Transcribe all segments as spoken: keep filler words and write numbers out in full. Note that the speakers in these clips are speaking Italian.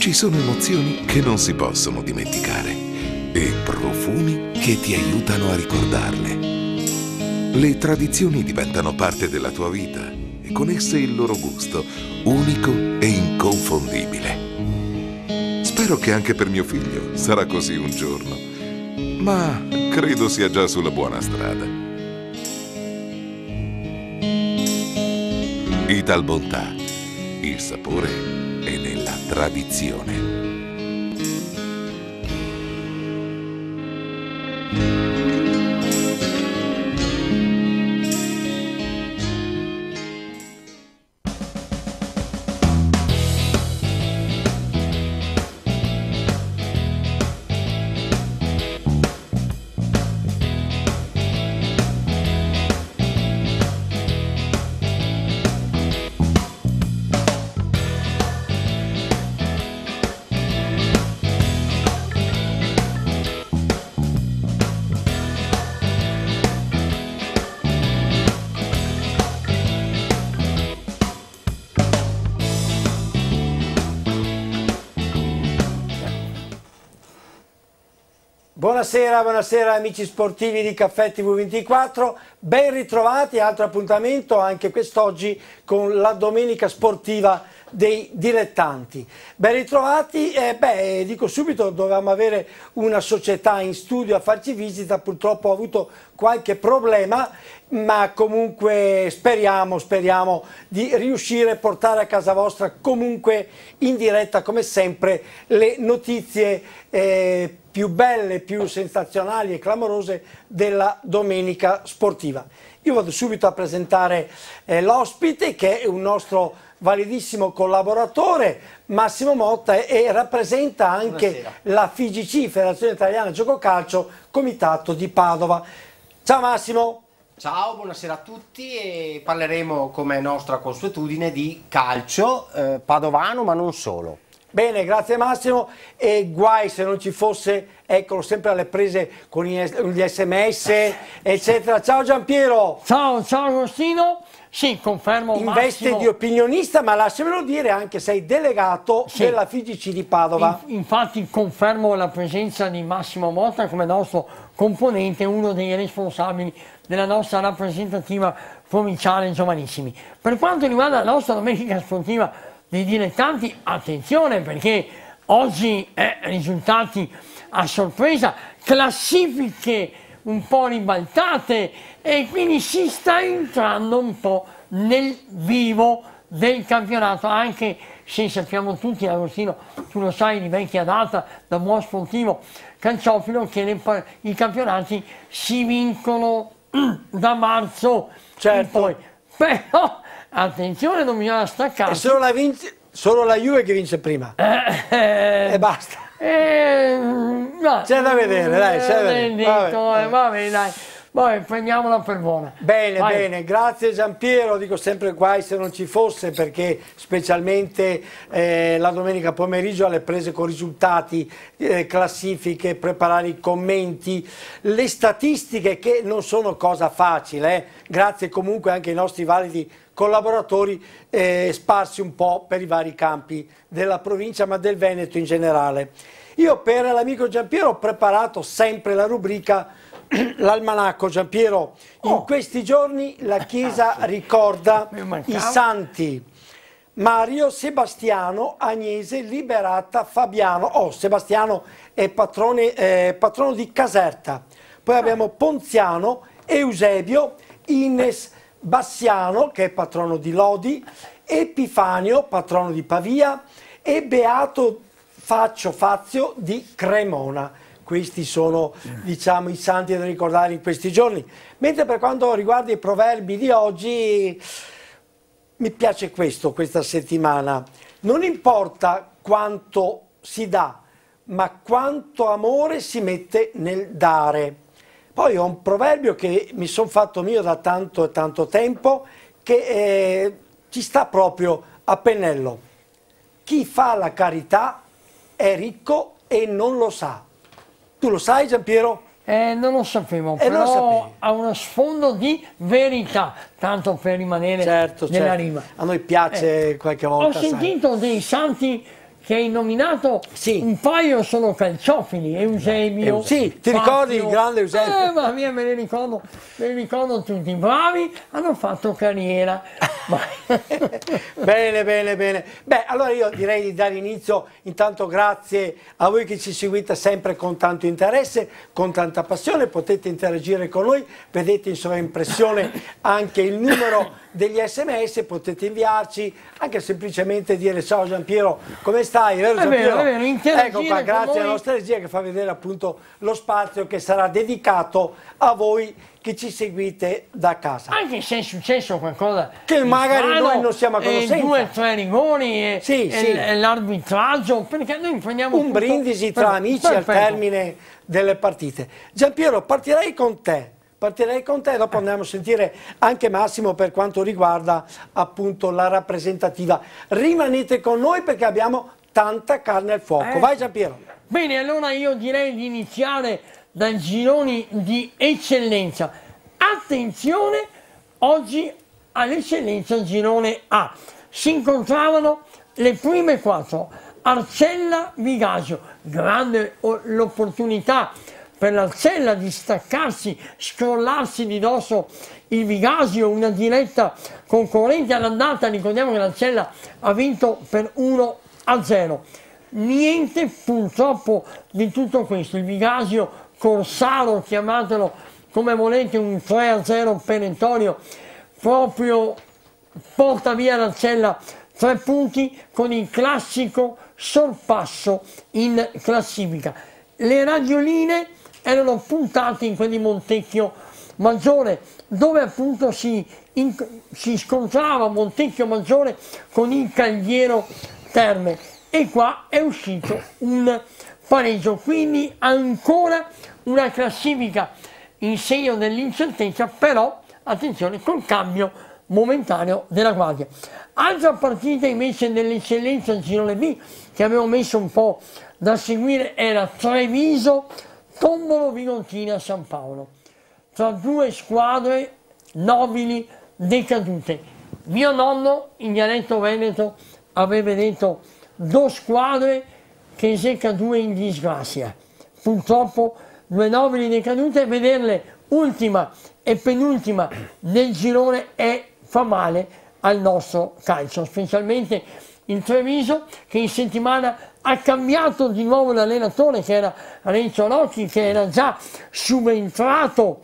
Ci sono emozioni che non si possono dimenticare e profumi che ti aiutano a ricordarle. Le tradizioni diventano parte della tua vita e con esse il loro gusto, unico e inconfondibile. Spero che anche per mio figlio sarà così un giorno, ma credo sia già sulla buona strada. Italbontà, il sapore è nella tradizione. Buonasera, buonasera amici sportivi di Caffè T V ventiquattro, ben ritrovati, altro appuntamento anche quest'oggi con la domenica sportiva dei dilettanti. Ben ritrovati, eh, beh, dico subito, dovevamo avere una società in studio a farci visita, purtroppo ho avuto qualche problema, ma comunque speriamo, speriamo di riuscire a portare a casa vostra comunque in diretta come sempre le notizie eh, più belle, più sensazionali e clamorose della domenica sportiva. Io vado subito a presentare eh, l'ospite che è un nostro validissimo collaboratore, Massimo Motta, e rappresenta anche Buonasera. La F I G C, Federazione Italiana Gioco Calcio, Comitato di Padova. Ciao Massimo! Ciao, buonasera a tutti e parleremo come nostra consuetudine di calcio eh, padovano ma non solo. Bene, grazie Massimo, e guai se non ci fosse, eccolo, sempre alle prese con gli sms eccetera. Ciao Giampiero! Ciao, ciao Agostino! Sì, confermo in Massimo. veste di opinionista, ma lasciamelo dire, anche sei delegato sì. della F I G C di Padova. In, infatti confermo la presenza di Massimo Motta come nostro componente, uno dei responsabili della nostra rappresentativa provinciale giovanissimi. Per quanto riguarda la nostra domenica sportiva dei dilettanti, attenzione perché oggi è risultati a sorpresa, classifiche un po' ribaltate e quindi si sta entrando un po' nel vivo del campionato, anche se sappiamo tutti, Agostino, tu lo sai di vecchia data, da buon sportivo calciofilo, che le, i campionati si vincono da marzo certo. in poi. Però attenzione, non bisogna staccare. È solo la, vince, solo la Juve che vince prima. Eh, eh, e basta. Eh, no, c'è da vedere, dai, c'è da vedere. Detto, vabbè, vabbè, dai. Vabbè, prendiamola per buona. Bene, Vai. bene, grazie Giampiero, dico sempre guai se non ci fosse, perché specialmente eh, la domenica pomeriggio alle prese con risultati, eh, classifiche, preparare i commenti, le statistiche che non sono cosa facile, eh. Grazie comunque anche ai nostri validi collaboratori eh, sparsi un po' per i vari campi della provincia, ma del Veneto in generale. Io per l'amico Giampiero ho preparato sempre la rubrica l'almanacco. Giampiero, in oh. questi giorni la Chiesa ricorda i santi Mario, Sebastiano, Agnese, Liberata, Fabiano. Oh, Sebastiano è patrone, eh, patrono di Caserta. Poi abbiamo Ponziano, Eusebio, Ines Bassiano, che è patrono di Lodi, Epifanio, patrono di Pavia, e Beato Faccio Fazio di Cremona. Questi sono, diciamo, i santi da ricordare in questi giorni. Mentre per quanto riguarda i proverbi di oggi, mi piace questo, questa settimana. Non importa quanto si dà, ma quanto amore si mette nel dare. Poi ho un proverbio che mi sono fatto mio da tanto e tanto tempo, che eh, ci sta proprio a pennello. Chi fa la carità è ricco e non lo sa. Tu lo sai, Giampiero? Eh, non lo sapevo, eh, però non ha uno sfondo di verità, tanto per rimanere certo, nella certo. rima. A noi piace eh, qualche volta. Ho sentito sai. dei santi che hai nominato, sì. un paio sono calciofili, Eusebio. Sì, ti ricordi il grande Eusebio? Eh, ma mia, me li ricordo, me li ricordo tutti, bravi, hanno fatto carriera. Bene, bene, bene. Beh, allora io direi di dare inizio, intanto grazie a voi che ci seguite sempre con tanto interesse, con tanta passione, potete interagire con noi, vedete in sovraimpressione anche il numero degli sms, potete inviarci, anche semplicemente dire ciao Giampiero, come stai? Vero, è vero, è vero, ecco qua, grazie alla nostra regia che fa vedere appunto lo spazio che sarà dedicato a voi che ci seguite da casa. Anche se è successo qualcosa che magari strano, noi non siamo a conoscenza. Eh, due o tre rigori e, sì, e, sì. e l'arbitraggio, perché noi prendiamo un brindisi tra per, amici perfetto. al termine delle partite. Giampiero, partirei con te. Partirei con te, dopo andiamo a sentire anche Massimo per quanto riguarda appunto la rappresentativa. Rimanete con noi perché abbiamo tanta carne al fuoco. Eh. Vai Giampiero. Bene, allora io direi di iniziare dai gironi di eccellenza. Attenzione, oggi all'eccellenza girone A. Si incontravano le prime quattro. Arcella Vigasio, grande l'opportunità per l'Arcella di staccarsi, scrollarsi di dosso il Vigasio, una diretta concorrente all'andata. Ricordiamo che l'Arcella ha vinto per uno a zero. Niente purtroppo di tutto questo. Il Vigasio Corsaro, chiamatelo come volete, un tre a zero perentorio, proprio porta via l'Arcella tre punti con il classico sorpasso in classifica. Le radioline erano puntate in quelli Montecchio Maggiore, dove appunto si, in, si scontrava Montecchio Maggiore con il Cagliero Terme, e qua è uscito un pareggio, quindi ancora una classifica in segno dell'incertezza, però attenzione col cambio momentaneo della guardia. Altra partita invece dell'eccellenza girone B che avevo messo un po' da seguire era Treviso Tombolo Vigontina San Paolo, tra due squadre nobili decadute. Mio nonno in dialetto veneto aveva detto due squadre che se cadue in disgrazia. Purtroppo due nobili decadute, vederle ultima e penultima nel girone è, fa male al nostro calcio, specialmente il Treviso che in settimana ha cambiato di nuovo l'allenatore, che era Renzo Rocchi, che era già subentrato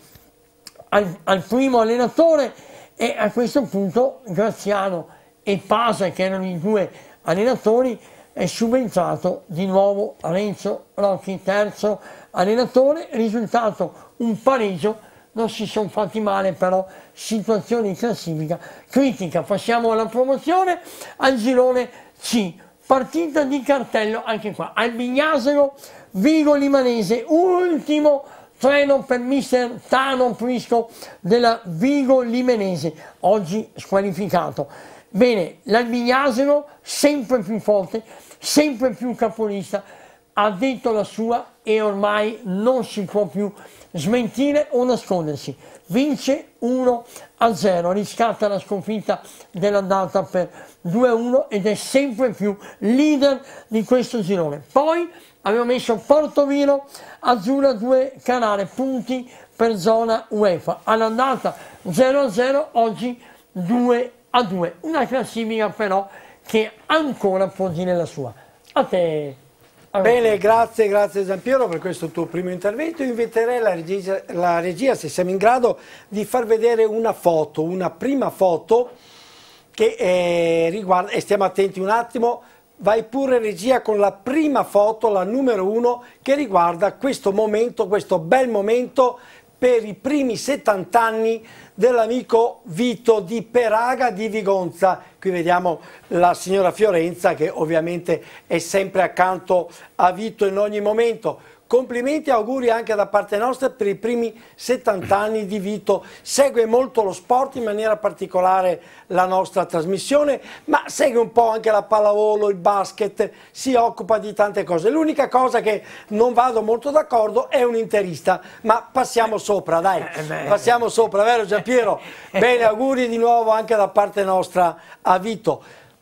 al, al primo allenatore, e a questo punto Graziano e Pasa, che erano i due allenatori, è subentrato di nuovo Renzo Rocchi, terzo allenatore. Risultato un pareggio, non si sono fatti male, però situazione di classifica critica. Passiamo alla promozione, al girone C. Partita di cartello anche qua, Albignasero Vigo Limanese, ultimo treno per mister Tano Prisco della Vigo Limanese, oggi squalificato. Bene, l'Albignasero sempre più forte, sempre più capolista, ha detto la sua e ormai non si può più smentire o nascondersi. Vince uno a zero, riscatta la sconfitta dell'andata per due a uno ed è sempre più leader di questo girone. Poi avevo messo Portovino Azzurra due Canale, punti per zona UEFA. All'andata zero a zero, oggi due a due. Una classifica però che ancora può dire la sua. A te. Bene, grazie, grazie Giampiero per questo tuo primo intervento. Inviterei la regia, la regia, se siamo in grado, di far vedere una foto, una prima foto che eh, riguarda, e stiamo attenti un attimo, vai pure regia con la prima foto, la numero uno, che riguarda questo momento, questo bel momento per i primi settanta anni dell'amico Vito di Peraga di Vigonza. Qui vediamo la signora Fiorenza che ovviamente è sempre accanto a Vito in ogni momento. Complimenti e auguri anche da parte nostra per i primi settanta anni di Vito. Segue molto lo sport, in maniera particolare la nostra trasmissione, ma segue un po' anche la pallavolo, il basket, si occupa di tante cose. L'unica cosa che non vado molto d'accordo è un interista, ma passiamo sopra, dai, passiamo sopra, vero Giampiero? Bene, auguri di nuovo anche da parte nostra a Vito.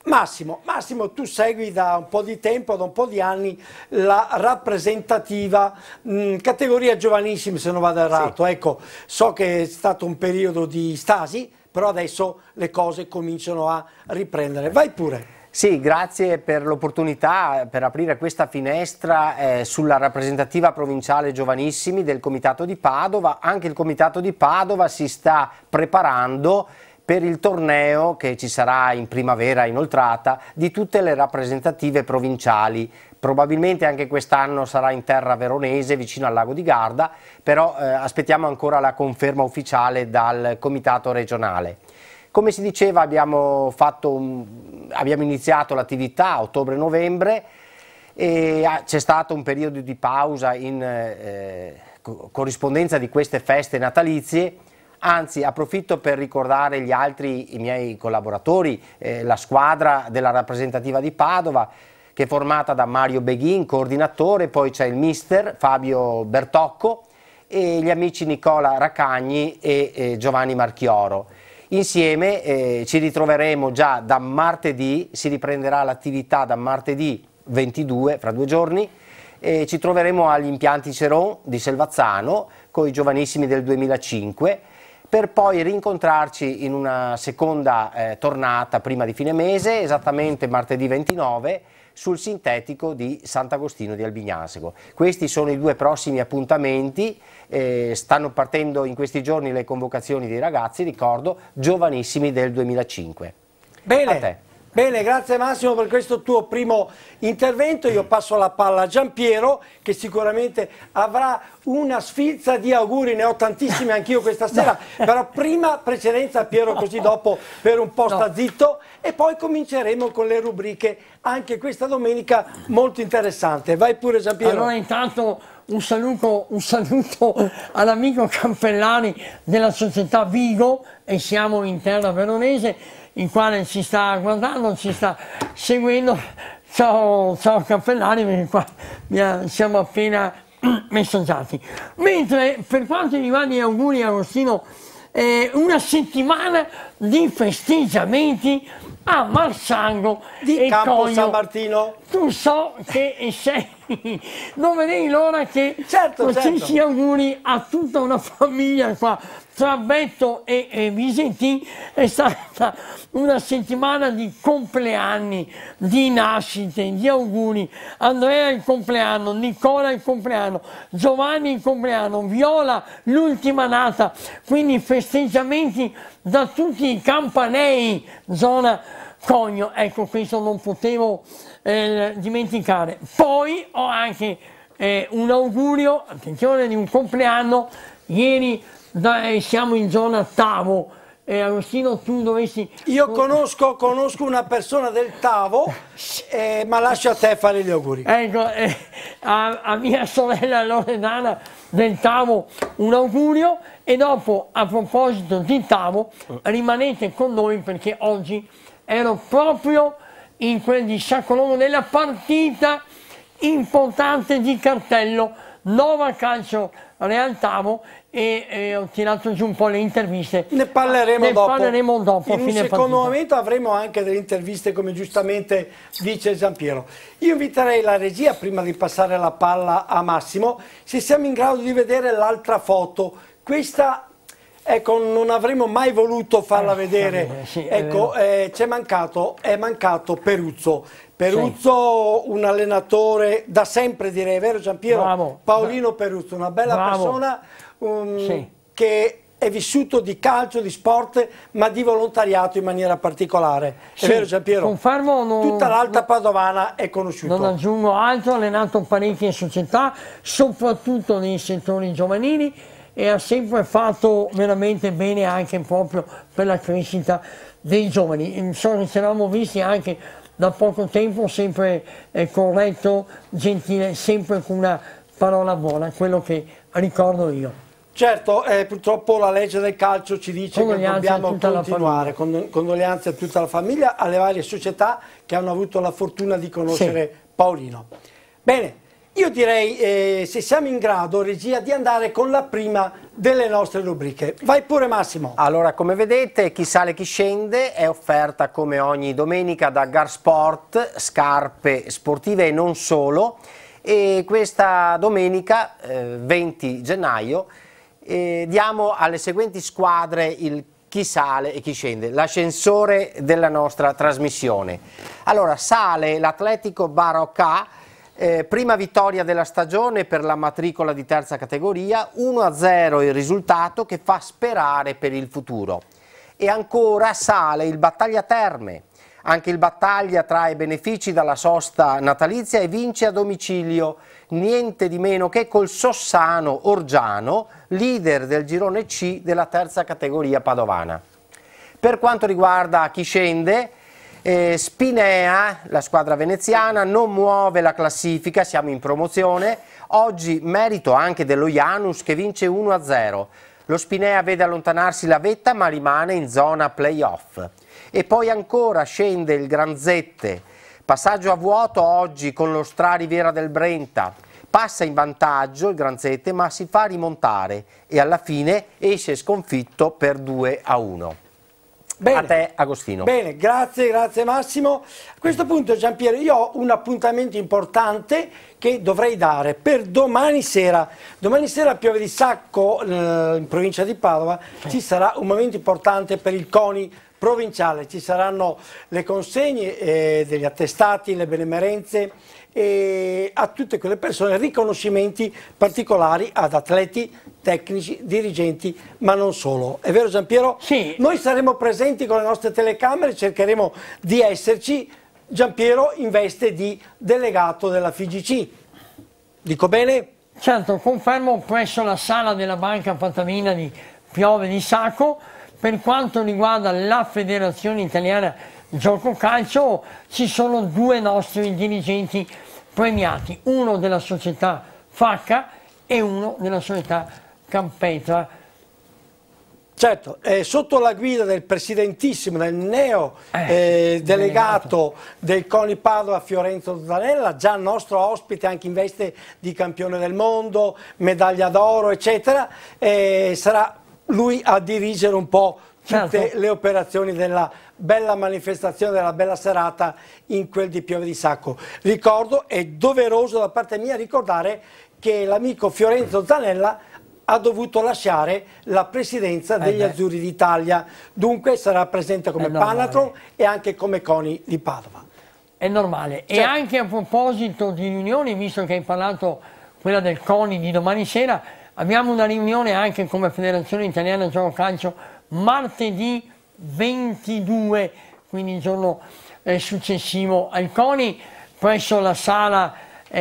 Massimo, Massimo, tu segui da un po' di tempo, da un po' di anni, la rappresentativa mh, categoria giovanissimi, se non vado errato. Sì. Ecco, so che è stato un periodo di stasi, però adesso le cose cominciano a riprendere. Vai pure. Sì, grazie per l'opportunità per aprire questa finestra eh, sulla rappresentativa provinciale giovanissimi del Comitato di Padova. Anche il Comitato di Padova si sta preparando per il torneo che ci sarà in primavera inoltrata di tutte le rappresentative provinciali. Probabilmente anche quest'anno sarà in terra veronese, vicino al lago di Garda, però eh, aspettiamo ancora la conferma ufficiale dal Comitato regionale. Come si diceva, abbiamo, fatto un, abbiamo iniziato l'attività a ottobre-novembre e c'è stato un periodo di pausa in eh, corrispondenza di queste feste natalizie. Anzi, approfitto per ricordare gli altri, i miei collaboratori, eh, la squadra della rappresentativa di Padova, che è formata da Mario Beghin, coordinatore, poi c'è il mister Fabio Bertocco e gli amici Nicola Racagni e eh, Giovanni Marchioro. Insieme eh, ci ritroveremo già da martedì, si riprenderà l'attività da martedì ventidue, fra due giorni, e ci troveremo agli impianti Ceron di Selvazzano con i giovanissimi del duemilacinque, per poi rincontrarci in una seconda eh, tornata prima di fine mese, esattamente martedì ventinove, sul sintetico di Sant'Agostino di Albignasego. Questi sono i due prossimi appuntamenti, eh, stanno partendo in questi giorni le convocazioni dei ragazzi, ricordo, giovanissimi del duemilacinque. Bene. A te. Bene, grazie Massimo per questo tuo primo intervento. Io passo la palla a Giampiero, che sicuramente avrà una sfilza di auguri, ne ho tantissimi anch'io questa sera, no. Però prima precedenza a Piero, così dopo per un po' sta no. zitto, e poi cominceremo con le rubriche anche questa domenica molto interessante. Vai pure Giampiero. Allora intanto un saluto, un saluto all'amico Campellani della società Vigo, e siamo in terra veronese, in quale ci sta guardando, ci sta seguendo. Ciao, ciao Cappellani, perché qua siamo appena messaggiati. Mentre per quanto riguarda gli auguri Agostino, eh, una settimana di festeggiamenti a Marsango di e Campo Cogno. San Martino. Tu so che sei, non vedrei l'ora che certo, facessi certo. auguri a tutta una famiglia qua, tra Betto e, e Visentin. È stata una settimana di compleanni, di nascite, di auguri. Andrea il compleanno, Nicola il compleanno, Giovanni il compleanno, Viola l'ultima nata, quindi festeggiamenti da tutti i campanei, zona Cogno. Ecco, questo non potevo eh, dimenticare. Poi ho anche eh, un augurio, attenzione, di un compleanno. Ieri da, eh, siamo in zona Tavo. Eh, Agostino, tu dovessi... Io conosco, conosco una persona del Tavo, eh, ma lascio a te fare gli auguri. Ecco, eh, a, a mia sorella Loredana del Tavo un augurio, e dopo, a proposito di Tavo, rimanete con noi perché oggi ero proprio in quel di Sciacolone nella partita importante di cartello Nova Calcio Real Tavo, e eh, ho tirato giù un po' le interviste. Ne parleremo ne dopo. Parleremo dopo. In un secondo partita. momento avremo anche delle interviste, come giustamente dice Giampiero. Io inviterei la regia, prima di passare la palla a Massimo, se siamo in grado di vedere l'altra foto. Questa, ecco, non avremmo mai voluto farla vedere. Sì, ecco, eh, c'è mancato, è mancato Peruzzo. Peruzzo, sì. Un allenatore da sempre, direi, vero Giampiero? Bravo. Paolino Peruzzo, una bella Bravo. persona um, sì. che è vissuto di calcio, di sport, ma di volontariato in maniera particolare. È sì. vero Giampiero? Confermo, non, tutta l'Alta Padovana è conosciuta. Non aggiungo altro, ha allenato parecchie società, soprattutto nei settori giovanili, e ha sempre fatto veramente bene anche proprio per la crescita dei giovani. So che ci eravamo visti anche da poco tempo, sempre eh, corretto, gentile, sempre con una parola buona, quello che ricordo io. Certo, eh, purtroppo la legge del calcio ci dice che dobbiamo continuare. Con, condoglianze a tutta la famiglia, alle varie società che hanno avuto la fortuna di conoscere sì. Paolino. Bene, Io direi, eh, se siamo in grado, regia, di andare con la prima delle nostre rubriche. Vai pure Massimo. Allora, come vedete, Chi sale chi scende è offerta come ogni domenica da Garsport, scarpe sportive e non solo. E questa domenica, eh, venti gennaio, eh, diamo alle seguenti squadre il chi sale e chi scende, l'ascensore della nostra trasmissione. Allora, sale l'Atletico Barocca. Eh, prima vittoria della stagione per la matricola di terza categoria, uno a zero il risultato che fa sperare per il futuro. E ancora sale il Battaglia Terme, anche il Battaglia trae benefici dalla sosta natalizia e vince a domicilio, niente di meno che col Sossano Orgiano, leader del girone C della terza categoria padovana. Per quanto riguarda chi scende, Eh, Spinea, la squadra veneziana, non muove la classifica, siamo in promozione. Oggi merito anche dello Janus che vince uno a zero. Lo Spinea vede allontanarsi la vetta ma rimane in zona playoff. E poi ancora scende il Granzette, passaggio a vuoto oggi con lo Stra Riviera del Brenta. Passa in vantaggio il Granzette ma si fa rimontare e alla fine esce sconfitto per due a uno. Bene. A te Agostino. Bene, grazie, grazie Massimo. A questo punto Giampiero, io ho un appuntamento importante che dovrei dare per domani sera. Domani sera a Pieve di Sacco, eh, in provincia di Padova, ci sarà un momento importante per il CONI provinciale. Ci saranno le consegne eh, degli attestati, le benemerenze e a tutte quelle persone riconoscimenti particolari ad atleti, tecnici, dirigenti, ma non solo. È vero Giampiero? Sì. Noi saremo presenti con le nostre telecamere, cercheremo di esserci. Giampiero in veste di delegato della F I G C. Dico bene? Certo, confermo presso la sala della Banca Fattamina di Piove di Sacco. Per quanto riguarda la Federazione Italiana Gioco Calcio, ci sono due nostri dirigenti premiati, uno della società Facca e uno della società Campetra. Certo, eh, sotto la guida del presidentissimo, del neo eh, eh, delegato del CONI Padova Fiorenzo Zanella, già nostro ospite anche in veste di campione del mondo, medaglia d'oro eccetera, eh, sarà lui a dirigere un po' tutte certo. le operazioni della bella manifestazione, della bella serata in quel di Pieve di Sacco. Ricordo, è doveroso da parte mia ricordare che l'amico Fiorenzo Zanella ha dovuto lasciare la presidenza degli eh Azzurri d'Italia, dunque sarà presente come Panatron e anche come CONI di Padova. È normale. Certo. E anche a proposito di riunioni, visto che hai parlato quella del CONI di domani sera, abbiamo una riunione anche come Federazione Italiana Gioco Calcio martedì ventidue, quindi il giorno eh, successivo al CONI, presso la sala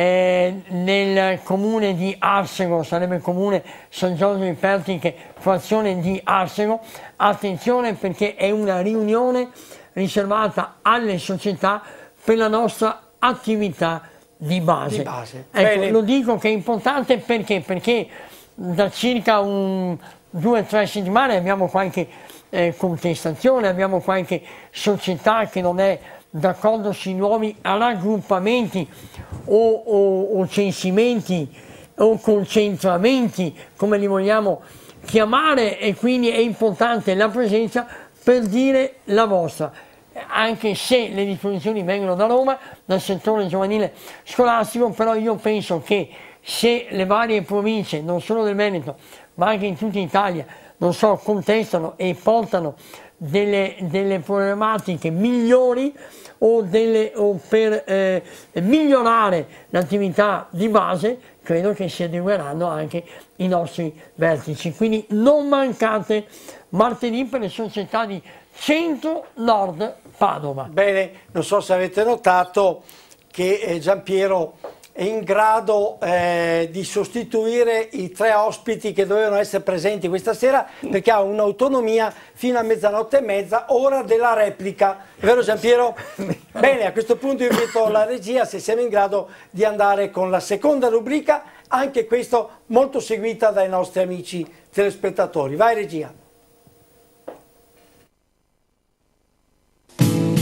eh, nel comune di Arsego, sarebbe il comune San Giorgio di Pertiche, frazione di Arsego. Attenzione perché è una riunione riservata alle società per la nostra attività di base. Di base. Ecco, lo dico che è importante perché, perché da circa un, due o tre settimane abbiamo qualche eh, contestazione, abbiamo qualche società che non è d'accordo sui nuovi raggruppamenti o, o, o censimenti o concentramenti, come li vogliamo chiamare, e quindi è importante la presenza per dire la vostra, anche se le disposizioni vengono da Roma, dal settore giovanile scolastico, però io penso che se le varie province, non solo del Veneto, ma anche in tutta Italia, non so, contestano e portano delle, delle problematiche migliori o, delle, o per eh, migliorare l'attività di base, credo che si adegueranno anche i nostri vertici. Quindi non mancate martedì per le società di Centro Nord Padova. Bene, non so se avete notato che eh, Giampiero è in grado eh, di sostituire i tre ospiti che dovevano essere presenti questa sera, perché ha un'autonomia fino a mezzanotte e mezza, ora della replica. È vero Giampiero? Bene, a questo punto invito la regia se siamo in grado di andare con la seconda rubrica, anche questo molto seguita dai nostri amici telespettatori. Vai regia.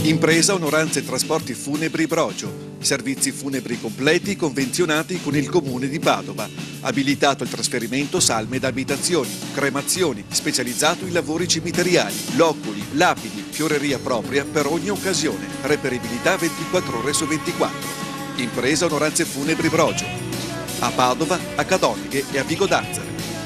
Impresa Onoranze Trasporti Funebri Brocio. Servizi funebri completi convenzionati con il Comune di Padova. Abilitato al trasferimento salme d'abitazioni, cremazioni, specializzato in lavori cimiteriali, loculi, lapidi, fioreria propria per ogni occasione. Reperibilità ventiquattro ore su ventiquattro. Impresa Onoranze Funebri Brocio. A Padova, a Cadonighe e a Vigo d'Azzaro.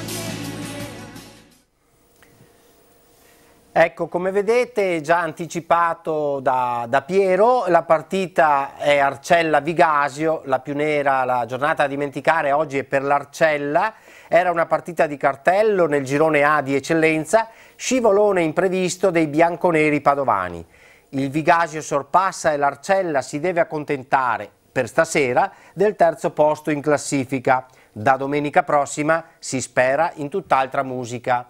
Ecco, come vedete, già anticipato da, da Piero, la partita è Arcella-Vigasio, la più nera, la giornata da dimenticare oggi è per l'Arcella. Era una partita di cartello nel girone A di eccellenza, scivolone imprevisto dei bianconeri padovani. Il Vigasio sorpassa e l'Arcella si deve accontentare, per stasera, del terzo posto in classifica. Da domenica prossima si spera in tutt'altra musica.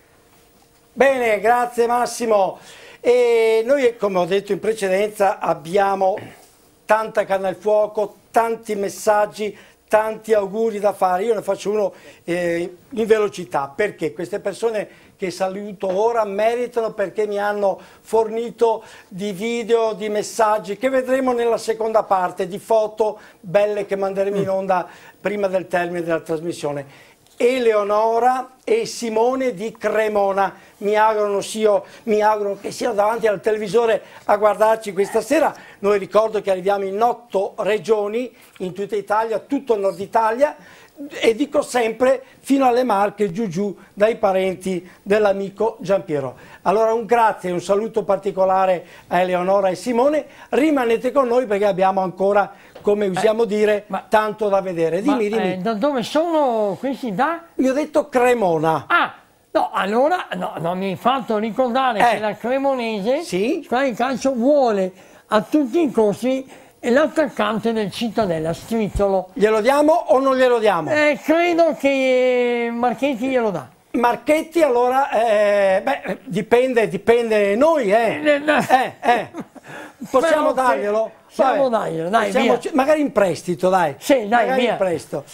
Bene, grazie Massimo. E noi, come ho detto in precedenza, abbiamo tanta carne al fuoco, tanti messaggi, tanti auguri da fare. Io ne faccio uno eh, in velocità, perché queste persone che saluto ora meritano, perché mi hanno fornito di video, di messaggi che vedremo nella seconda parte, di foto belle che manderemo in onda prima del termine della trasmissione. Eleonora e Simone di Cremona mi augurano, io, mi auguro che siano davanti al televisore a guardarci questa sera. Noi ricordo che arriviamo in otto regioni in tutta Italia, tutto il nord Italia, e dico sempre fino alle Marche, giù giù dai parenti dell'amico Giampiero. Allora un grazie e un saluto particolare a Eleonora e Simone. Rimanete con noi perché abbiamo ancora, come usiamo eh, dire, ma, tanto da vedere. Dimmi, ma, dimmi. Eh, da dove sono questi da? Mi ho detto Cremona. Ah, no, allora no, non mi hai fatto ricordare eh. che la Cremonese, sì? Squadra di calcio, vuole a tutti i costi l'attaccante del Cittadella, Strizzolo. Glielo diamo o non glielo diamo? Eh, credo che Marchetti glielo dà. Marchetti allora, eh, beh, dipende, dipende noi, eh. eh, eh. Possiamo Però darglielo? Possiamo darglielo, dai, Possiamo, via. Magari in prestito, dai. Sì, dai, magari via. in prestito.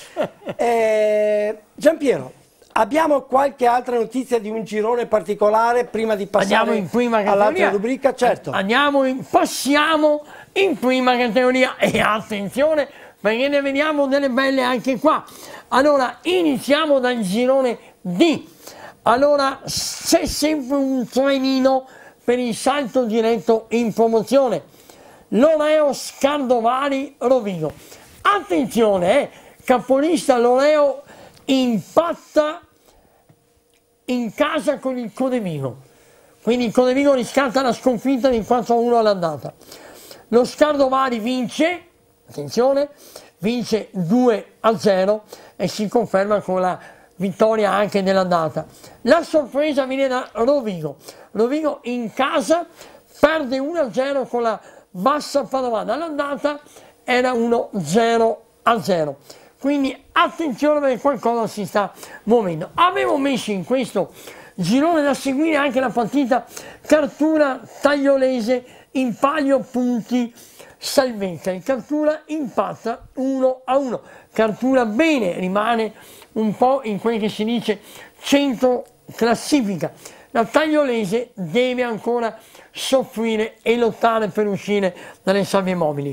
eh, Giampiero, abbiamo qualche altra notizia di un girone particolare prima di passare all'altra rubrica? Certo. Andiamo in, passiamo in prima categoria e attenzione perché ne vediamo delle belle anche qua. Allora, iniziamo dal girone D. Allora, c'è sempre un trenino per il salto diretto in promozione. Loreo Scardovari Rovigo. Attenzione, eh, capolista Loreo impatta in casa con il Codevigo. Quindi il Codevigo riscatta la sconfitta di quattro a uno all'andata. Lo Scardovari vince, attenzione, vince due a zero e si conferma con la vittoria anche dell'andata. La sorpresa viene da Rovigo. Rovigo in casa perde uno a zero con la Bassa Padovana. All'andata era uno a zero a zero. Quindi attenzione perché qualcosa si sta muovendo. Avevo messo in questo girone da seguire anche la partita Cartura Tagliolese in palio punti salvezza. Il Cartura impatta uno a uno. Cartura bene, rimane un po' in quel che si dice centro classifica. La Tagliolese deve ancora soffrire e lottare per uscire dalle sabbie mobili.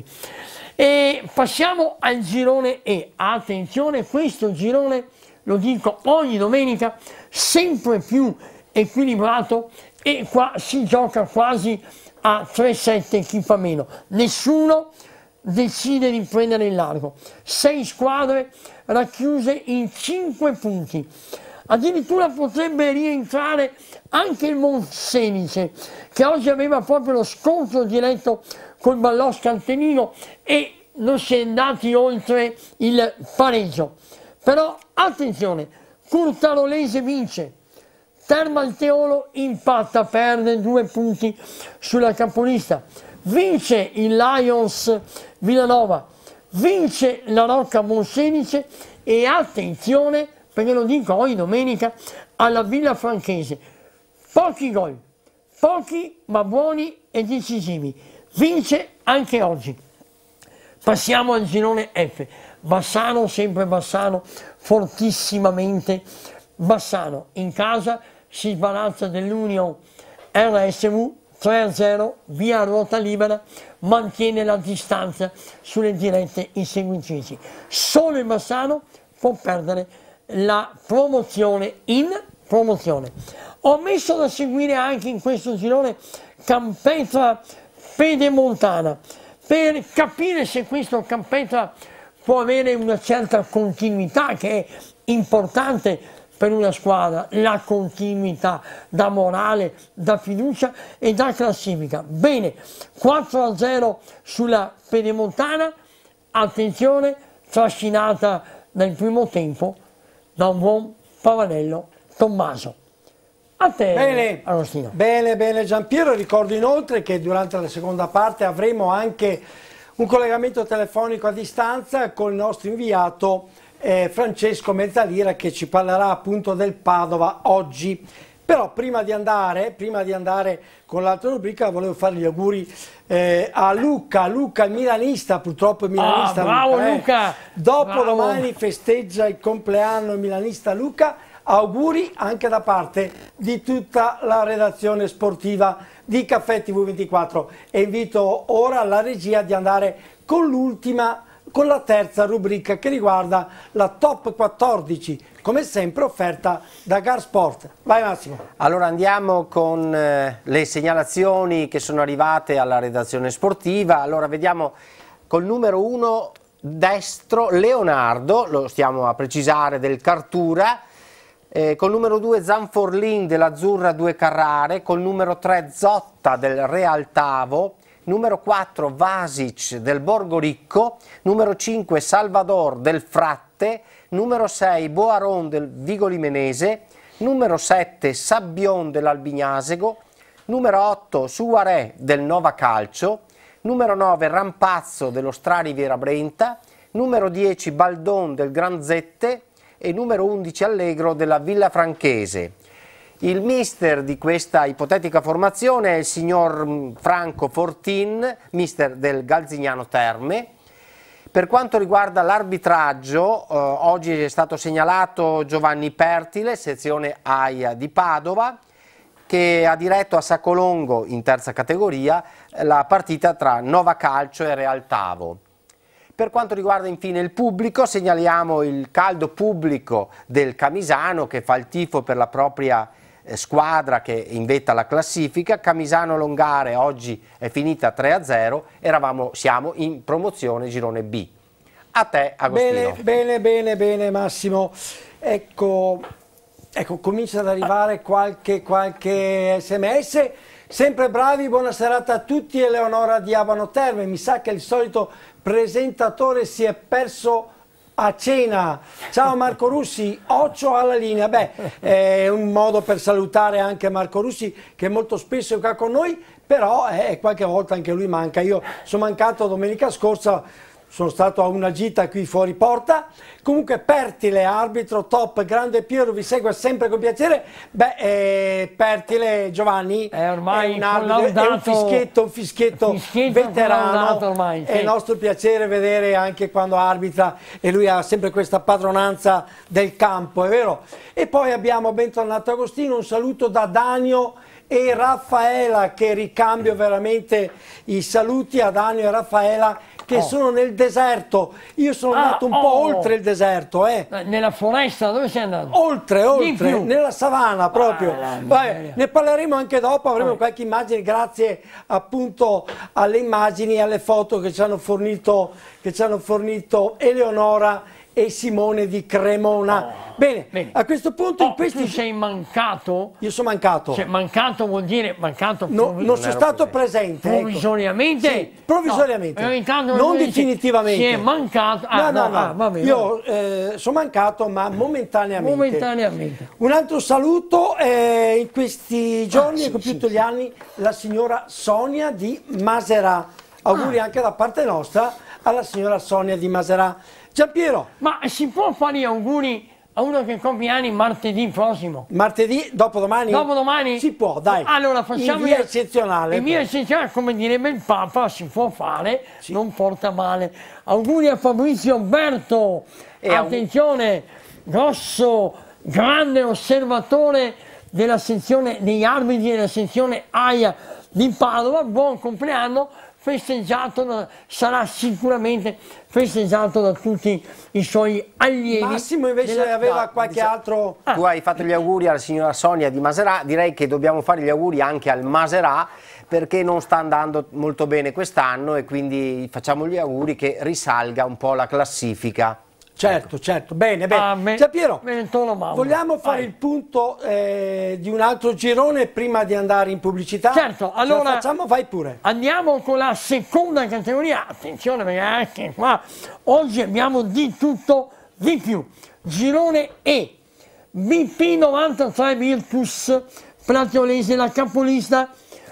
E passiamo al girone E. Attenzione, questo girone, lo dico ogni domenica, sempre più equilibrato e qua si gioca quasi a tre sette chi fa meno. Nessuno decide di prendere il largo. Sei squadre racchiuse in cinque punti. Addirittura potrebbe rientrare anche il Monselice, che oggi aveva proprio lo scontro diretto col Ballò Cantenino e non si è andati oltre il pareggio. Però attenzione, Curtarolese vince, Termalteolo impatta, perde due punti sulla capolista, vince il Lions Villanova, vince la Rocca Monselice e attenzione, perché lo dico ogni domenica, alla Villa Franchese. Pochi gol, pochi ma buoni e decisivi. Vince anche oggi. Passiamo al girone F. Bassano, sempre Bassano, fortissimamente Bassano. In casa si sbarazza dell'Union R S V tre a zero, via ruota libera, mantiene la distanza sulle dirette inseguitrici. Solo il Bassano può perdere la promozione in promozione. Ho messo da seguire anche in questo girone Campetra Pedemontana per capire se questo Campetra può avere una certa continuità, che è importante per una squadra, la continuità da morale, da fiducia e da classifica. Bene, quattro a zero sulla Pedemontana, attenzione, trascinata nel primo tempo da un buon Pavanello Tommaso. A te, bene, Agostino. Bene, bene Giampiero, ricordo inoltre che durante la seconda parte avremo anche un collegamento telefonico a distanza con il nostro inviato eh, Francesco Mezzalira, che ci parlerà appunto del Padova oggi. Però prima di andare, prima di andare con l'altra rubrica volevo fare gli auguri eh, a Luca, Luca il milanista, purtroppo il milanista. Ah, bravo Luca, eh. Luca! Dopo Bravo. domani festeggia il compleanno il milanista Luca. Auguri anche da parte di tutta la redazione sportiva di Caffè T V ventiquattro e invito ora la regia di andare con l'ultima, con la terza rubrica che riguarda la top quattordici, come sempre offerta da Gar Sport. Vai Massimo. Allora andiamo con eh, le segnalazioni che sono arrivate alla redazione sportiva. Allora vediamo col numero uno destro Leonardo, lo stiamo a precisare, del Cartura. Eh, col numero due Zanforlin dell'Azzurra due Carrare, col numero tre Zotta del Real Tavo, numero quattro Vasic del Borgo Ricco, numero cinque Salvador del Fratte, numero sei Boaron del Vigoli Menese, numero sette Sabbion dell'Albignasego, numero otto Suaré del Nova Calcio, numero nove Rampazzo dello Strari Viera Brenta, numero dieci Baldon del Granzette e numero undici Allegro della Villa Franchese. Il mister di questa ipotetica formazione è il signor Franco Fortin, mister del Galzignano Terme. Per quanto riguarda l'arbitraggio, eh, oggi è stato segnalato Giovanni Pertile, sezione AIA di Padova, che ha diretto a Saccolongo in terza categoria la partita tra Nova Calcio e Real Tavo. Per quanto riguarda infine il pubblico, segnaliamo il caldo pubblico del Camisano che fa il tifo per la propria eh, squadra che invetta la classifica. Camisano Longare oggi è finita tre a zero, eravamo, siamo in promozione girone B. A te Agostino. Bene, bene, bene, bene Massimo. Ecco, ecco comincia ad arrivare qualche, qualche sms. Sempre bravi, buona serata a tutti. Eleonora di Abano Terme, mi sa che il solito presentatore si è perso a cena. Ciao Marco Russi, occhio alla linea. Beh, è un modo per salutare anche Marco Russi che molto spesso è qua con noi, però eh, qualche volta anche lui manca. Io sono mancato domenica scorsa, sono stato a una gita qui fuori porta. Comunque Pertile, arbitro top, grande Piero, vi segue sempre con piacere. Beh, eh, Pertile, Giovanni, è ormai è un, arbitro, è un fischietto, un fischietto, fischietto veterano. Ormai, sì. È nostro piacere vedere anche quando arbitra e lui ha sempre questa padronanza del campo, è vero? E poi abbiamo, bentornato Agostino, un saluto da Danio e Raffaela, che ricambio veramente i saluti a Danio e Raffaela che oh. sono nel deserto. Io sono ah, andato un oh. po' oltre il deserto. Eh. Nella foresta, dove sei andato? Oltre, oltre, nella savana proprio. Ah, Vabbè, ne parleremo anche dopo, avremo oh. qualche immagine, grazie appunto alle immagini e alle foto che ci hanno fornito, che ci hanno fornito Eleonora e Simone di Cremona. Oh. Bene, Bene, a questo punto oh, in questi... Tu sei mancato? Io sono mancato. Cioè, mancato vuol dire mancato no, non sono stato presente. Provvisoriamente? Ecco. Sì, provvisoriamente. No, non definitivamente. Si è mancato. Ah, no, no, no. Ah, va bene, Io eh, sono mancato, ma momentaneamente. Momentaneamente. Un altro saluto, eh, in questi giorni ah, ha sì, compiuto sì, gli anni la signora Sonia di Maserà. Auguri ah. anche da parte nostra alla signora Sonia di Maserà. Giampiero. Ma si può fare gli auguri a uno che compie anni martedì prossimo? Martedì, dopodomani? Dopodomani? Si può, dai. Allora facciamo... In via eccezionale. In via eccezionale, come direbbe il Papa, si può fare, sì. non porta male. Auguri a Fabrizio Berto. E attenzione, grosso, grande osservatore della sezione degli arbitri della sezione AIA di Padova, buon compleanno, festeggiato, sarà sicuramente festeggiato da tutti i suoi allievi. Massimo invece della... aveva no, qualche diciamo, altro... Tu hai fatto gli auguri alla signora Sonia di Maserà, direi che dobbiamo fare gli auguri anche al Maserà, perché non sta andando molto bene quest'anno e quindi facciamo gli auguri che risalga un po' la classifica. Certo, certo, bene, bene. Ah, me, Giampiero, Mauro, vogliamo fare vai. il punto eh, di un altro girone prima di andare in pubblicità? Certo, allora ce la facciamo, vai pure. Andiamo con la seconda categoria, attenzione perché anche qua oggi abbiamo di tutto di più. Girone E, B P novantatré Virtus Plateolese, la capolista,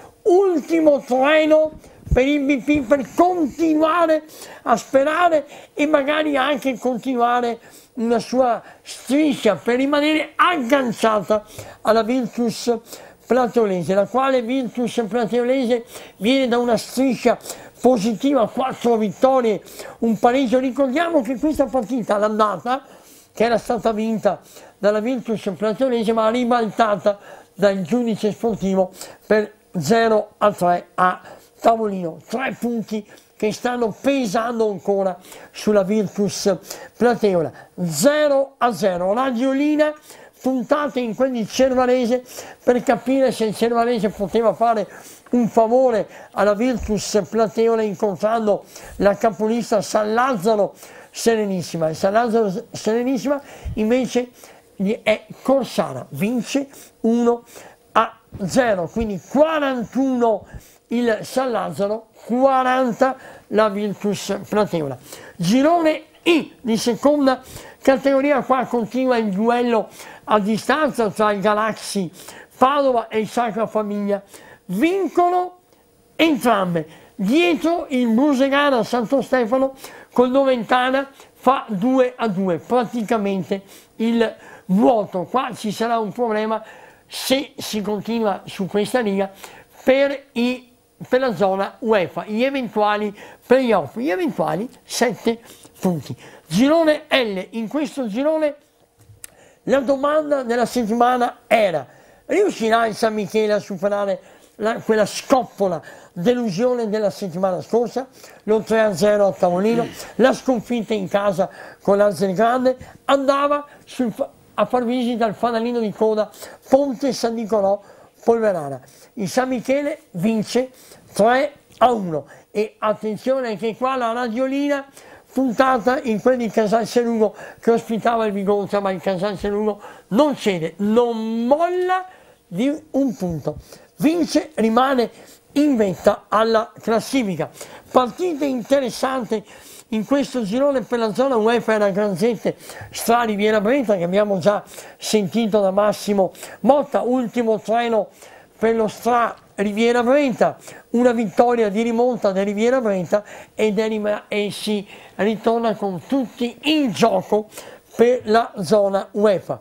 ultimo treno per il B P per continuare a sperare e magari anche continuare una sua striscia per rimanere agganciata alla Virtus Plateolese, la quale Virtus Plateolese viene da una striscia positiva, quattro vittorie, un pareggio. Ricordiamo che questa partita all'andata, che era stata vinta dalla Virtus Plateolese, ma ribaltata dal giudice sportivo per zero a tre a tavolino, tre punti che stanno pesando ancora sulla Virtus Plateola. zero a zero, radiolina puntate in quelli di Cervarese per capire se il Cervarese poteva fare un favore alla Virtus Plateola incontrando la capolista San Lazzaro Serenissima. E San Lazzaro Serenissima invece è Corsara, vince uno a zero, quindi quarantuno il San Lazzaro, quaranta la Virtus Plateola. Girone I di seconda categoria, qua continua il duello a distanza tra il Galaxy Padova e il Sacra Famiglia. Vincono entrambe. Dietro il Busegana Santo Stefano col Noventana fa due a due, praticamente il vuoto. Qua ci sarà un problema se si continua su questa liga per i per la zona UEFA, gli eventuali playoff, gli eventuali sette punti. Girone L, in questo girone la domanda della settimana era: riuscirà il San Michele a superare la, quella scoppola delusione della settimana scorsa? Lo tre a zero a tavolino, la sconfitta in casa con l'Alzer Grande, andava sul, a far visita al fanalino di coda Ponte San Nicolò Polverara. Il San Michele vince tre a uno e attenzione che qua la radiolina puntata in quelli di Casal Selugo che ospitava il Vigozza, ma il Casal Selugo non cede, non molla di un punto, vince, rimane in vetta alla classifica. Partita interessante in questo girone per la zona UEFA era Granzette Stra Riviera Brenta, che abbiamo già sentito da Massimo Motta, ultimo treno per lo Stra Riviera Brenta, una vittoria di rimonta del Riviera Brenta ed è, e si ritorna con tutti in gioco per la zona UEFA.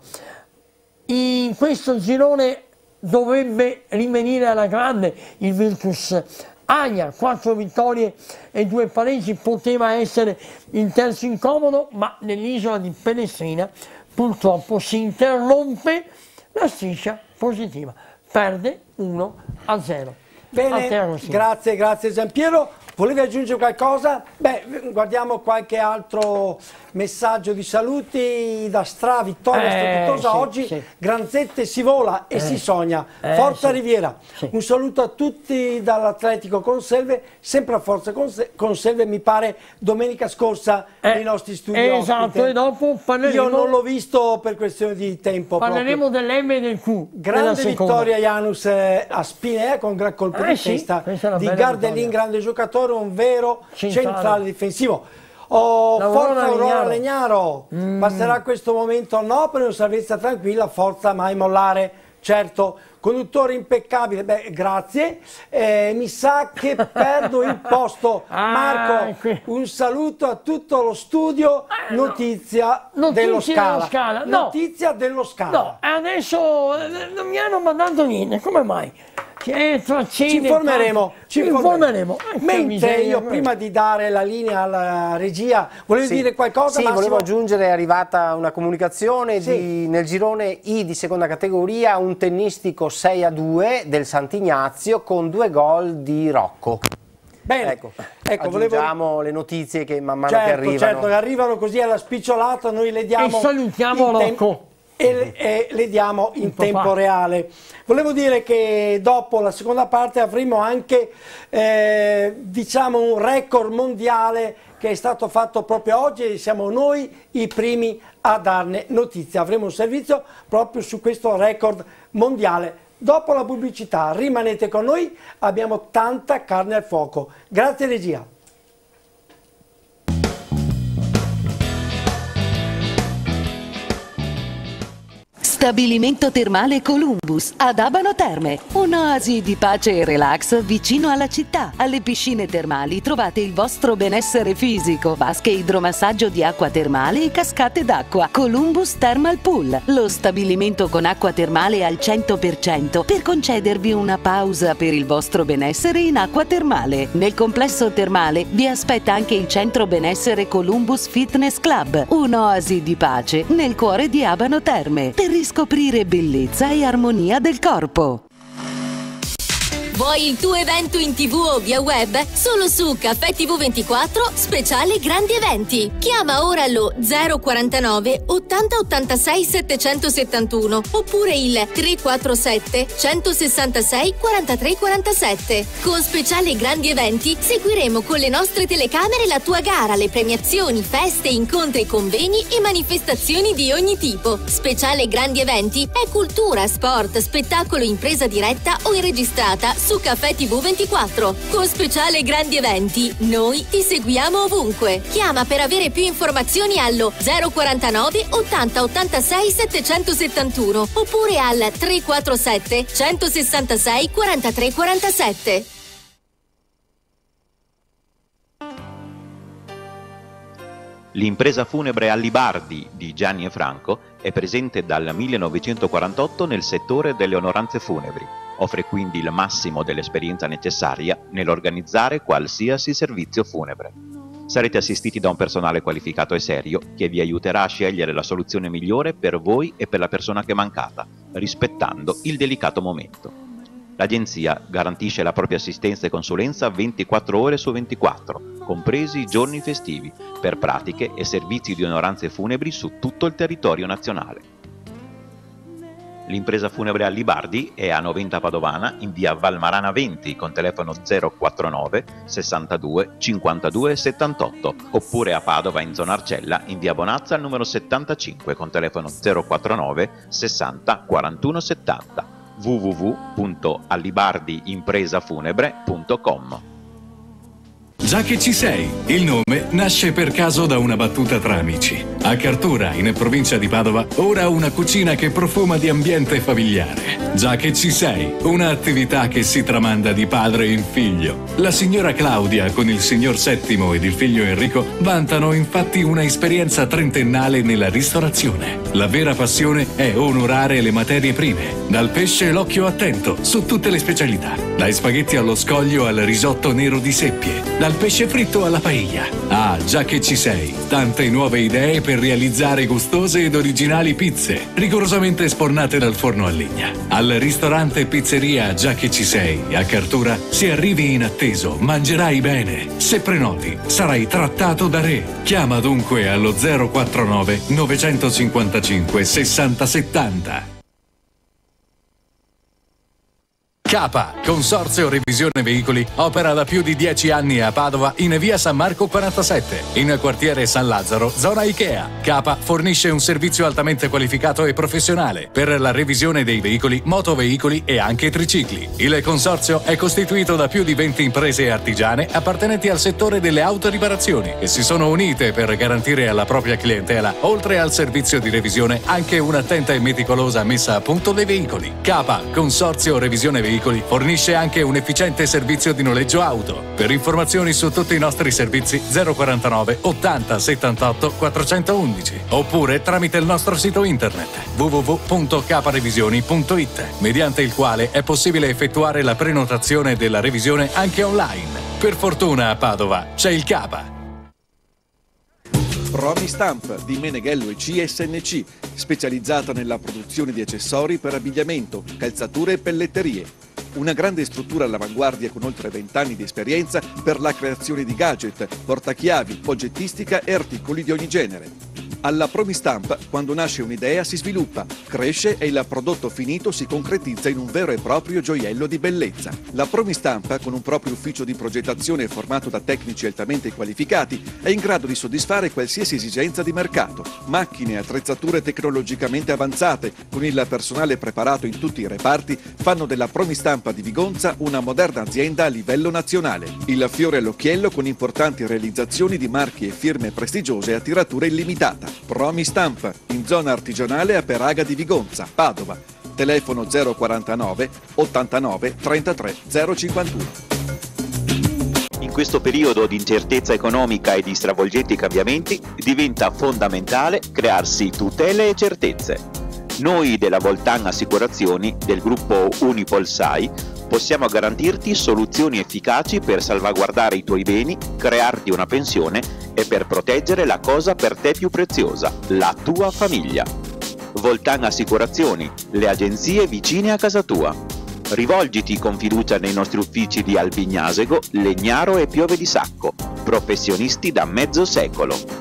In questo girone dovrebbe rimanere alla grande il Virtus Agna, quattro vittorie e due pareggi, poteva essere il terzo incomodo, ma nell'isola di Pellestrina purtroppo si interrompe la striscia positiva, perde uno a zero. Bene, grazie, grazie Giampiero. Volevi aggiungere qualcosa? Beh, guardiamo qualche altro messaggio di saluti da Stra, vittoria eh, strepitosa sì, oggi, sì. Granzette si vola e eh, si sogna, eh, Forza sì, Riviera. Sì. Un saluto a tutti dall'Atletico Conselve, sempre a Forza Conselve, mi pare domenica scorsa eh, nei nostri studi esatto, ospite. e dopo parleremo, io non l'ho visto per questione di tempo. Parleremo dell'M e del Q. Grande vittoria Janus eh, a Spinea con gran colpo eh, di sì, testa di Gardelin, vittoria. Grande giocatore, un vero centrale, centrale difensivo. Oh, Forza Aurora Legnaro, mm. passerà questo momento no per una salvezza tranquilla, forza mai mollare, certo. Conduttore impeccabile, beh grazie, eh, mi sa che perdo il posto. Ah, Marco, qui. un saluto a tutto lo studio, eh, notizia, no. dello Notizia Scala, dello Scala. No. notizia dello Scala. No, adesso non mi hanno mandato niente, come mai? Che ci informeremo, ci informeremo. Mentre miseria, io prima di dare la linea alla regia volevo sì. dire qualcosa. Sì, Massimo? volevo aggiungere, è arrivata una comunicazione Sì. di, nel girone I di seconda categoria, un tennistico sei a due del Sant'Ignazio con due gol di Rocco. Bene, Ecco, ecco aggiungiamo volevo... le notizie che man mano certo, che arrivano. Certo, che arrivano così alla spicciolata, noi le diamo... E salutiamo in tem- Rocco. E, e le diamo in Il papà. tempo reale. Volevo dire che dopo la seconda parte avremo anche eh, diciamo un record mondiale che è stato fatto proprio oggi e siamo noi i primi a darne notizia. Avremo un servizio proprio su questo record mondiale. Dopo la pubblicità rimanete con noi, abbiamo tanta carne al fuoco. Grazie regia. Stabilimento termale Columbus ad Abano Terme, un'oasi di pace e relax vicino alla città. Alle piscine termali trovate il vostro benessere fisico, vasche idromassaggio di acqua termale e cascate d'acqua. Columbus Thermal Pool, lo stabilimento con acqua termale al cento per cento per concedervi una pausa per il vostro benessere in acqua termale. Nel complesso termale vi aspetta anche il centro benessere Columbus Fitness Club, un'oasi di pace nel cuore di Abano Terme, per riscoprire bellezza e armonia del corpo. Vuoi il tuo evento in tv o via web? Solo su Caffè T V ventiquattro, speciale grandi eventi. Chiama ora lo zero quarantanove ottanta ottantasei settecentosettantuno oppure il tre quattro sette centosessantasei quarantatré quarantasette. Con speciale grandi eventi seguiremo con le nostre telecamere la tua gara, le premiazioni, feste, incontri, convegni e manifestazioni di ogni tipo. Speciale grandi eventi è cultura, sport, spettacolo in presa diretta o in registrata su Caffè T V ventiquattro. Con speciale grandi eventi, noi ti seguiamo ovunque. Chiama per avere più informazioni allo zero quarantanove ottanta ottantasei settecentosettantuno oppure al tre quattro sette centosessantasei quarantatré quarantasette. L'impresa funebre Allibardi di Gianni e Franco è presente dal millenovecentoquarantotto nel settore delle onoranze funebri. Offre quindi il massimo dell'esperienza necessaria nell'organizzare qualsiasi servizio funebre. Sarete assistiti da un personale qualificato e serio che vi aiuterà a scegliere la soluzione migliore per voi e per la persona che è mancata, rispettando il delicato momento. L'agenzia garantisce la propria assistenza e consulenza ventiquattro ore su ventiquattro, compresi i giorni festivi, per pratiche e servizi di onoranze funebri su tutto il territorio nazionale. L'impresa funebre Allibardi è a Noventa Padovana in via Valmarana venti con telefono zero quarantanove sessantadue cinquantadue settantotto oppure a Padova in zona Arcella in via Bonazza al numero settantacinque con telefono zero quarantanove sessanta quarantuno settanta w w w punto allibardi impresa funebre punto com. Già che ci sei, il nome nasce per caso da una battuta tra amici. A Cartura, in provincia di Padova, ora una cucina che profuma di ambiente familiare. Già che ci sei, un'attività che si tramanda di padre in figlio. La signora Claudia con il signor Settimo ed il figlio Enrico vantano infatti una esperienza trentennale nella ristorazione. La vera passione è onorare le materie prime, dal pesce l'occhio attento su tutte le specialità, dai spaghetti allo scoglio al risotto nero di seppie, dal pesce fritto alla paella. Ah, già che ci sei, tante nuove idee per realizzare gustose ed originali pizze, rigorosamente spornate dal forno a legna. Al ristorante Pizzeria Già che ci sei, a Cartura, se arrivi inatteso, mangerai bene. Se prenoti, sarai trattato da re. Chiama dunque allo zero quarantanove novecentocinquantacinque sessanta settanta. Capa, Consorzio Revisione Veicoli, opera da più di dieci anni a Padova in via San Marco quarantasette, in quartiere San Lazzaro, zona Ikea. Capa fornisce un servizio altamente qualificato e professionale per la revisione dei veicoli, motoveicoli e anche tricicli. Il consorzio è costituito da più di venti imprese artigiane appartenenti al settore delle autoriparazioni che si sono unite per garantire alla propria clientela, oltre al servizio di revisione, anche un'attenta e meticolosa messa a punto dei veicoli. Capa, Consorzio Revisione Veicoli, veicoli. Fornisce anche un efficiente servizio di noleggio auto. Per informazioni su tutti i nostri servizi zero quarantanove ottanta settantotto quattrocentoundici oppure tramite il nostro sito internet w w w punto caparevisioni punto it, mediante il quale è possibile effettuare la prenotazione della revisione anche online. Per fortuna a Padova c'è il Capa. Promistamp di Meneghello e C S N C, specializzata nella produzione di accessori per abbigliamento, calzature e pelletterie. Una grande struttura all'avanguardia con oltre vent'anni di esperienza per la creazione di gadget, portachiavi, oggettistica e articoli di ogni genere. Alla Promistamp, quando nasce un'idea, si sviluppa, cresce e il prodotto finito si concretizza in un vero e proprio gioiello di bellezza. La Promistamp, con un proprio ufficio di progettazione formato da tecnici altamente qualificati, è in grado di soddisfare qualsiasi esigenza di mercato. Macchine e attrezzature tecnologicamente avanzate, con il personale preparato in tutti i reparti, fanno della Promistamp di Vigonza una moderna azienda a livello nazionale. Il fiore all'occhiello con importanti realizzazioni di marchi e firme prestigiose a tiratura illimitata. Promistamp, in zona artigianale a Peraga di Vigonza, Padova. Telefono zero quarantanove ottantanove trentatré zero cinquantuno. In questo periodo di incertezza economica e di stravolgenti cambiamenti diventa fondamentale crearsi tutele e certezze. Noi della Voltan Assicurazioni, del gruppo Unipol S A I, possiamo garantirti soluzioni efficaci per salvaguardare i tuoi beni, crearti una pensione e per proteggere la cosa per te più preziosa, la tua famiglia. Voltan Assicurazioni, le agenzie vicine a casa tua. Rivolgiti con fiducia nei nostri uffici di Albignasego, Legnaro e Piove di Sacco, professionisti da mezzo secolo.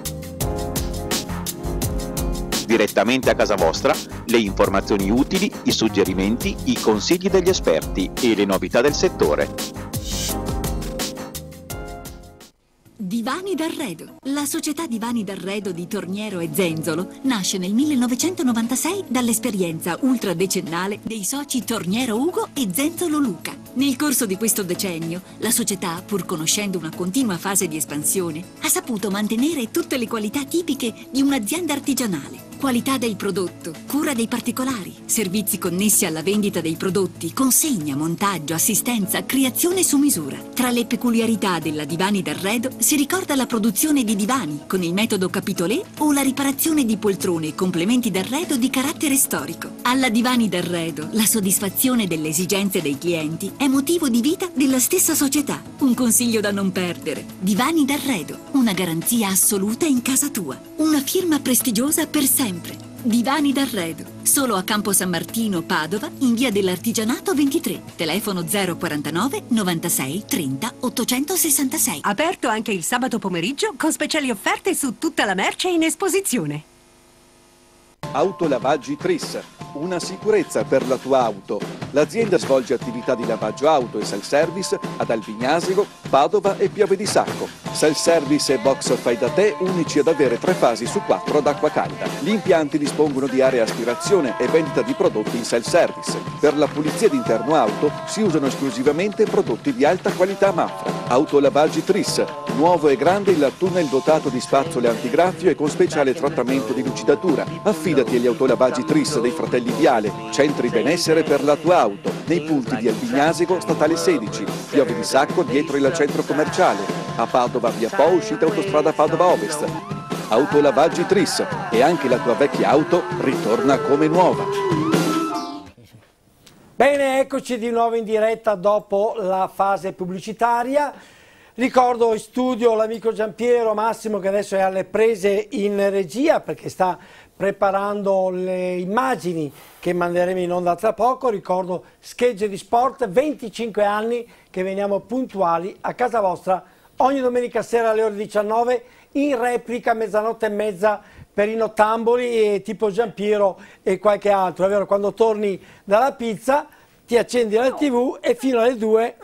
Direttamente a casa vostra, le informazioni utili, i suggerimenti, i consigli degli esperti e le novità del settore. Divani d'Arredo. La società Divani d'Arredo di Torniero e Zenzolo nasce nel millenovecentonovantasei dall'esperienza ultradecennale dei soci Torniero Ugo e Zenzolo Luca. Nel corso di questo decennio, la società, pur conoscendo una continua fase di espansione, ha saputo mantenere tutte le qualità tipiche di un'azienda artigianale. Qualità del prodotto, cura dei particolari, servizi connessi alla vendita dei prodotti, consegna, montaggio, assistenza, creazione su misura. Tra le peculiarità della Divani d'Arredo si ricorda la produzione di divani con il metodo Capitolé o la riparazione di poltrone e complementi d'arredo di carattere storico. Alla Divani d'Arredo la soddisfazione delle esigenze dei clienti è motivo di vita della stessa società. Un consiglio da non perdere. Divani d'Arredo, una garanzia assoluta in casa tua. Una firma prestigiosa per sempre. Divani d'Arredo, solo a Campo San Martino, Padova, in via dell'Artigianato ventitré. Telefono zero quarantanove novantasei trenta ottocentosessantasei. Aperto anche il sabato pomeriggio con speciali offerte su tutta la merce in esposizione. Autolavaggi Tris, una sicurezza per la tua auto. L'azienda svolge attività di lavaggio auto e self-service ad Albignasego, Padova e Piove di Sacco. Self-service e box fai da te unici ad avere tre fasi su quattro ad acqua calda. Gli impianti dispongono di area aspirazione e vendita di prodotti in self-service. Per la pulizia d'interno auto si usano esclusivamente prodotti di alta qualità Mafra. Autolavaggi Tris, nuovo e grande il tunnel dotato di spazzole antigraffio e con speciale trattamento di lucidatura. Affidati agli autolavaggi Tris dei fratelli Viale, centri benessere per la tua auto, nei punti di Albignasego, statale sedici, Piove di Sacco dietro il centro commerciale, a Padova via Po, uscita autostrada Padova Ovest. Autolavaggi Tris, e anche la tua vecchia auto ritorna come nuova. Bene, eccoci di nuovo in diretta dopo la fase pubblicitaria. Ricordo in studio l'amico Giampiero Massimo che adesso è alle prese in regia perché sta preparando le immagini che manderemo in onda tra poco. Ricordo Schegge di Sport, venticinque anni che veniamo puntuali a casa vostra ogni domenica sera alle ore diciannove, in replica mezzanotte e mezza per i nottamboli e tipo Giampiero e qualche altro. È vero, quando torni dalla pizza ti accendi la tivù e fino alle due... Eh,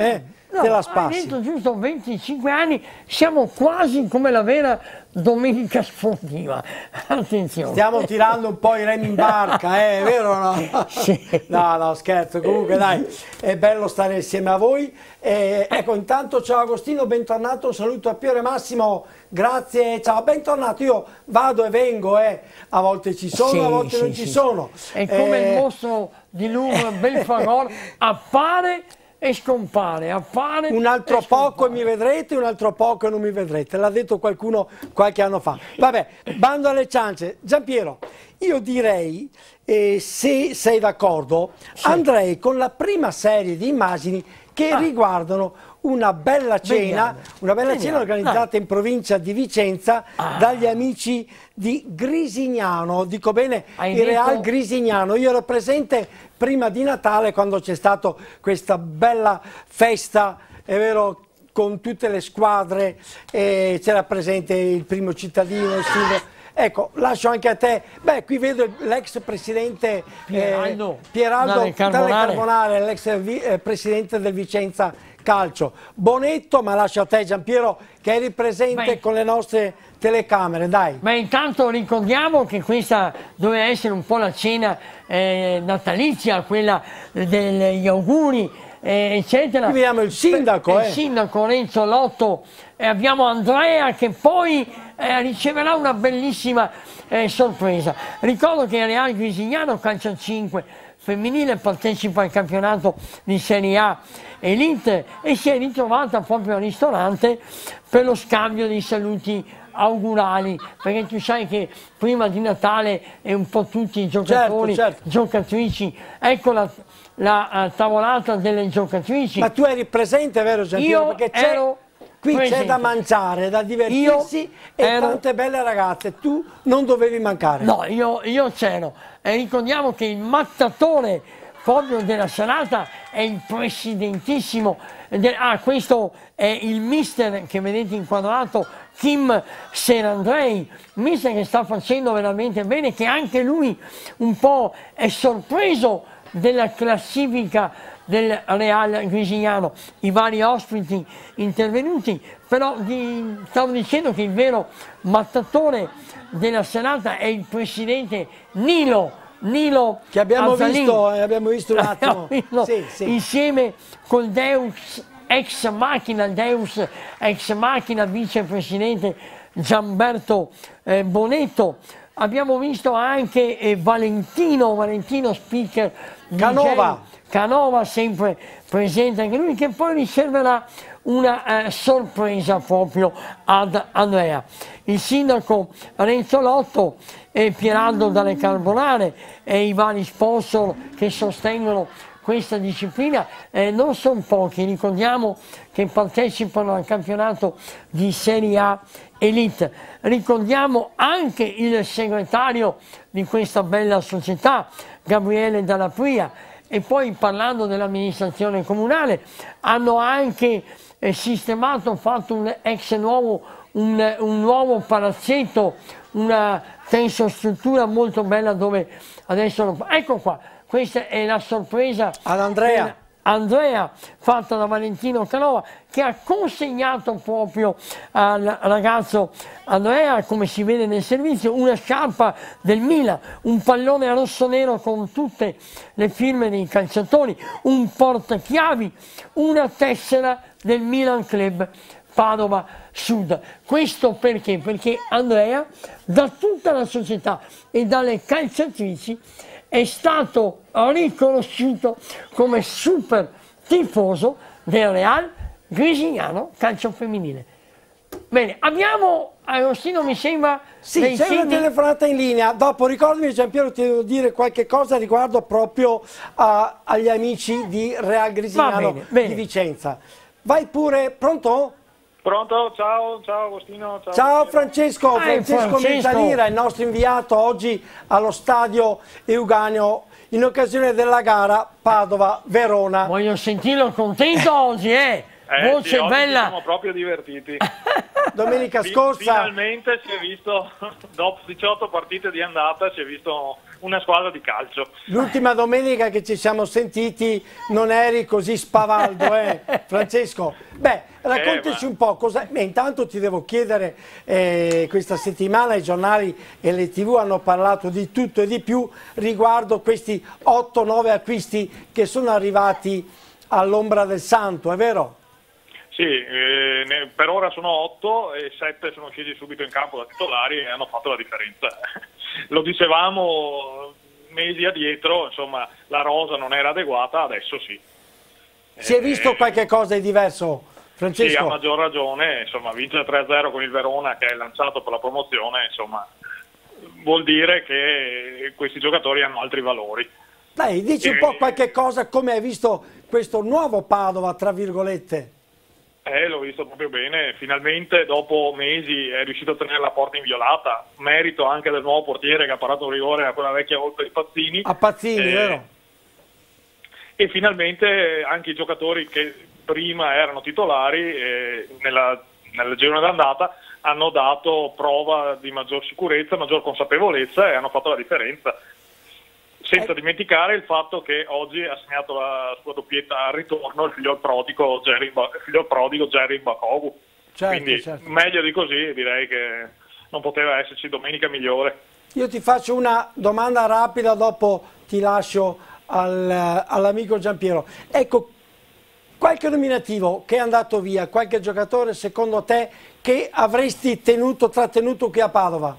No, te la hai spassi. detto giusto venticinque anni, siamo quasi come la vera domenica sportiva. Attenzione. Stiamo tirando un po' i remi in barca, eh, è vero o no? Sì. No, no, scherzo, comunque dai, è bello stare insieme a voi. Eh, ecco, intanto ciao Agostino, bentornato, un saluto a Piero e Massimo, grazie, ciao, bentornato, io vado e vengo, eh. A volte ci sono, Sì, a volte sì, non sì. ci sono. È come Eh, il mostro di Louvre, Belfagor, appare e scompare, appare un altro e poco e mi vedrete, un altro poco e non mi vedrete, l'ha detto qualcuno qualche anno fa. Vabbè, bando alle ciance. Giampiero, io direi, eh, se sei d'accordo, Sì. andrei con la prima serie di immagini che Ah. riguardano una bella cena, Vediamo. una bella Vediamo. cena organizzata Dai. in provincia di Vicenza Ah. dagli amici di Grisignano, dico bene, Hai il Real detto- Grisignano. Io ero presente prima di Natale quando c'è stata questa bella festa, è vero, con tutte le squadre, eh, c'era presente il primo cittadino, il sindaco. Ecco, lascio anche a te, beh, qui vedo l'ex presidente Pieraldo eh, Pieraldo Dalle Carbonare. Dalle Carbonare, l'ex vi- eh, presidente del Vicenza Calcio. Bonetto, ma lascio a te Giampiero che eri presente Beh. con le nostre telecamere, dai. Ma intanto ricordiamo che questa doveva essere un po' la cena eh, natalizia, quella degli auguri, eh, eccetera. Qui vediamo il sindaco, il eh. sindaco Renzo Lotto, e abbiamo Andrea che poi eh, riceverà una bellissima eh, sorpresa. Ricordo che il Real Grisignano Calcio cinque femminile partecipa al campionato di Serie A Elite e si è ritrovata proprio al ristorante per lo scambio dei saluti augurali, perché tu sai che prima di Natale è un po' tutti i giocatori, Certo, certo. giocatrici, ecco la, la eh, tavolata delle giocatrici. Ma tu eri presente, vero Giampiero? Io Perché c'è, ero qui c'è presente. da mangiare, da divertirsi Io e ero- tante belle ragazze, tu non dovevi mancare. No, io, io c'ero. E ricordiamo che il mattatore proprio della serata è il presidentissimo. de- ah, questo è il mister che vedete inquadrato, Kim Serandrei, mister che sta facendo veramente bene, che anche lui un po' è sorpreso della classifica del Real Grisignano, i vari ospiti intervenuti, però di, stavo dicendo che il vero mattatore della serata è il presidente Nilo, Nilo Che abbiamo Azzalin. visto, eh, abbiamo visto un Abbiamo attimo. visto Sì, sì. insieme col Deus ex machina, Deus ex machina, vicepresidente Gianberto eh, Bonetto. Abbiamo visto anche eh, Valentino, Valentino speaker D J, Canova. Canova sempre presente anche lui, che poi riserverà una eh, sorpresa proprio ad Andrea. Il sindaco Renzo Lotto e Pieraldo Dalle Carbonare e i vari sponsor che sostengono questa disciplina eh, non sono pochi, ricordiamo che partecipano al campionato di Serie A Elite. Ricordiamo anche il segretario di questa bella società, Gabriele Dalla Pria, e poi parlando dell'amministrazione comunale hanno anche eh, sistemato, fatto un ex nuovo, un, un nuovo palazzetto, una tensostruttura molto bella dove adesso lo, ecco qua, questa è la sorpresa Ad Andrea. per Andrea, fatta da Valentino Canova, che ha consegnato proprio al ragazzo Andrea, come si vede nel servizio, una sciarpa del Milan, un pallone rosso-nero con tutte le firme dei calciatori, un portachiavi, una tessera del Milan Club Padova Sud. Questo perché? Perché Andrea, da tutta la società e dalle calciatrici, è stato riconosciuto come super tifoso del Real Grisignano Calcio Femminile. Bene, abbiamo, Agostino mi sembra, Sì, dei c'è una segni- telefonata in linea. Dopo ricordami Giampiero, ti devo dire qualche cosa riguardo proprio a- agli amici di Real Grisignano bene, bene. di Vicenza. Vai pure, pronto? Pronto? Ciao, ciao Agostino. Ciao, Ciao Francesco, Ah, è Francesco Francesco. Mentanira, il nostro inviato oggi allo stadio Euganeo in occasione della gara Padova-Verona. Voglio sentirlo contento oggi, eh! Eh, voce sì, oggi bella. Ci siamo proprio divertiti. Domenica scorsa... Finalmente si è visto, dopo diciotto partite di andata, si è visto una squadra di calcio. L'ultima domenica che ci siamo sentiti non eri così spavaldo, eh, Francesco? Beh, raccontaci Eh, ma... un po' cosa... Beh, intanto ti devo chiedere, eh, questa settimana i giornali e le tv hanno parlato di tutto e di più riguardo questi otto nove acquisti che sono arrivati all'ombra del santo, è vero? Sì, eh, ne, per ora sono otto e sette sono scesi subito in campo da titolari e hanno fatto la differenza. Lo dicevamo mesi addietro, insomma, la rosa non era adeguata, adesso sì. Si è visto eh, qualche cosa di diverso, Francesco? Sì, ha maggior ragione, insomma, vincere tre a zero con il Verona che è lanciato per la promozione, insomma, vuol dire che questi giocatori hanno altri valori. Dai, dici un po' qualche cosa, come hai visto questo nuovo Padova, tra virgolette? Eh, l'ho visto proprio bene, finalmente dopo mesi è riuscito a tenere la porta inviolata, merito anche del nuovo portiere che ha parato un rigore a quella vecchia volta di Pazzini. A Pazzini, eh, vero? E finalmente anche i giocatori che prima erano titolari eh, nella, nel girone d'andata hanno dato prova di maggior sicurezza, maggior consapevolezza e hanno fatto la differenza. Senza dimenticare il fatto che oggi ha segnato la sua doppietta al ritorno il figlio prodigo Jerry, il figlio prodigo Jerry Bakogu. Certo, Quindi certo. meglio di così direi che non poteva esserci domenica migliore. Io ti faccio una domanda rapida, dopo ti lascio al, all'amico Giampiero. Ecco, qualche nominativo che è andato via, qualche giocatore secondo te che avresti tenuto, trattenuto qui a Padova?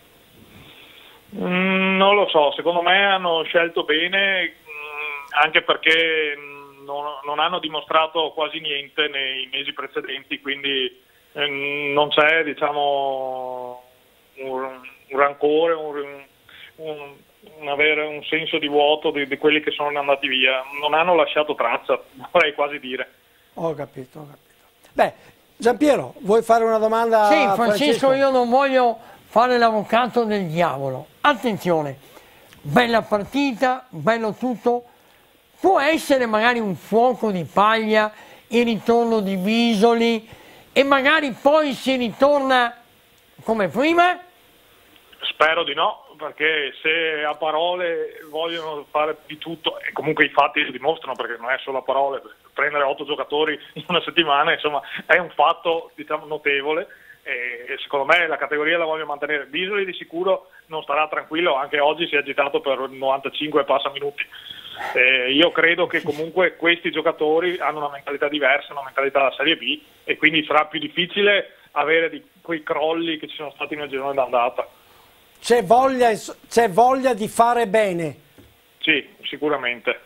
Mm, non lo so, secondo me hanno scelto bene, mh, anche perché mh, non, non hanno dimostrato quasi niente nei mesi precedenti, quindi mh, non c'è, diciamo, un, un rancore, un, un, un avere un senso di vuoto di, di quelli che sono andati via. Non hanno lasciato traccia, vorrei quasi dire. Ho capito, ho capito. Beh, Giampiero, vuoi fare una domanda? Sì, a Francesco, Francesco? io non voglio fare l'avvocato del diavolo. Attenzione, bella partita, bello tutto, può essere magari un fuoco di paglia il ritorno di Visoli e magari poi si ritorna come prima? Spero di no, perché se a parole vogliono fare di tutto, e comunque i fatti lo dimostrano, perché non è solo a parole, prendere otto giocatori in una settimana, insomma, è un fatto, diciamo, notevole. E secondo me la categoria la voglio mantenere. Bisoli di sicuro non starà tranquillo, anche oggi si è agitato per novantacinque e passa minuti. Eh, io credo che comunque questi giocatori hanno una mentalità diversa, una mentalità da Serie B, e quindi sarà più difficile avere di quei crolli che ci sono stati nel girone d'andata. C'è voglia, c'è voglia di fare bene? Sì, sicuramente.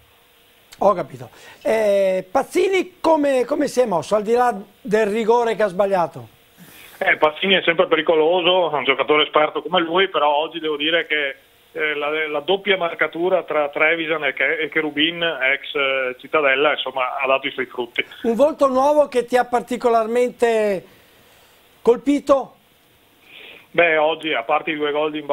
Ho capito. Eh, Pazzini come, come si è mosso, al di là del rigore che ha sbagliato? Eh, Pazzini è sempre pericoloso, è un giocatore esperto come lui, però oggi devo dire che eh, la, la doppia marcatura tra Trevisan e, Ke e Cherubin, ex eh, Cittadella, insomma, ha dato i suoi frutti. Un volto nuovo che ti ha particolarmente colpito? Beh, oggi, a parte i due gol di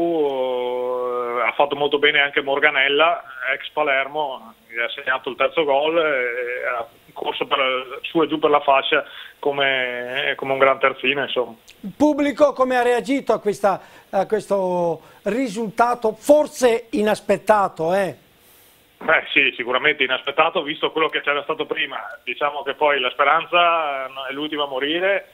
Bakogu, eh, ha fatto molto bene anche Morganella, ex Palermo, gli ha segnato il terzo gol e ha corso per, su e giù per la fascia come, come un gran terzino, insomma. Il pubblico come ha reagito a, questa, a questo risultato forse inaspettato? Eh? Beh sì, sicuramente inaspettato visto quello che c'era stato prima. Diciamo che poi la speranza è l'ultima a morire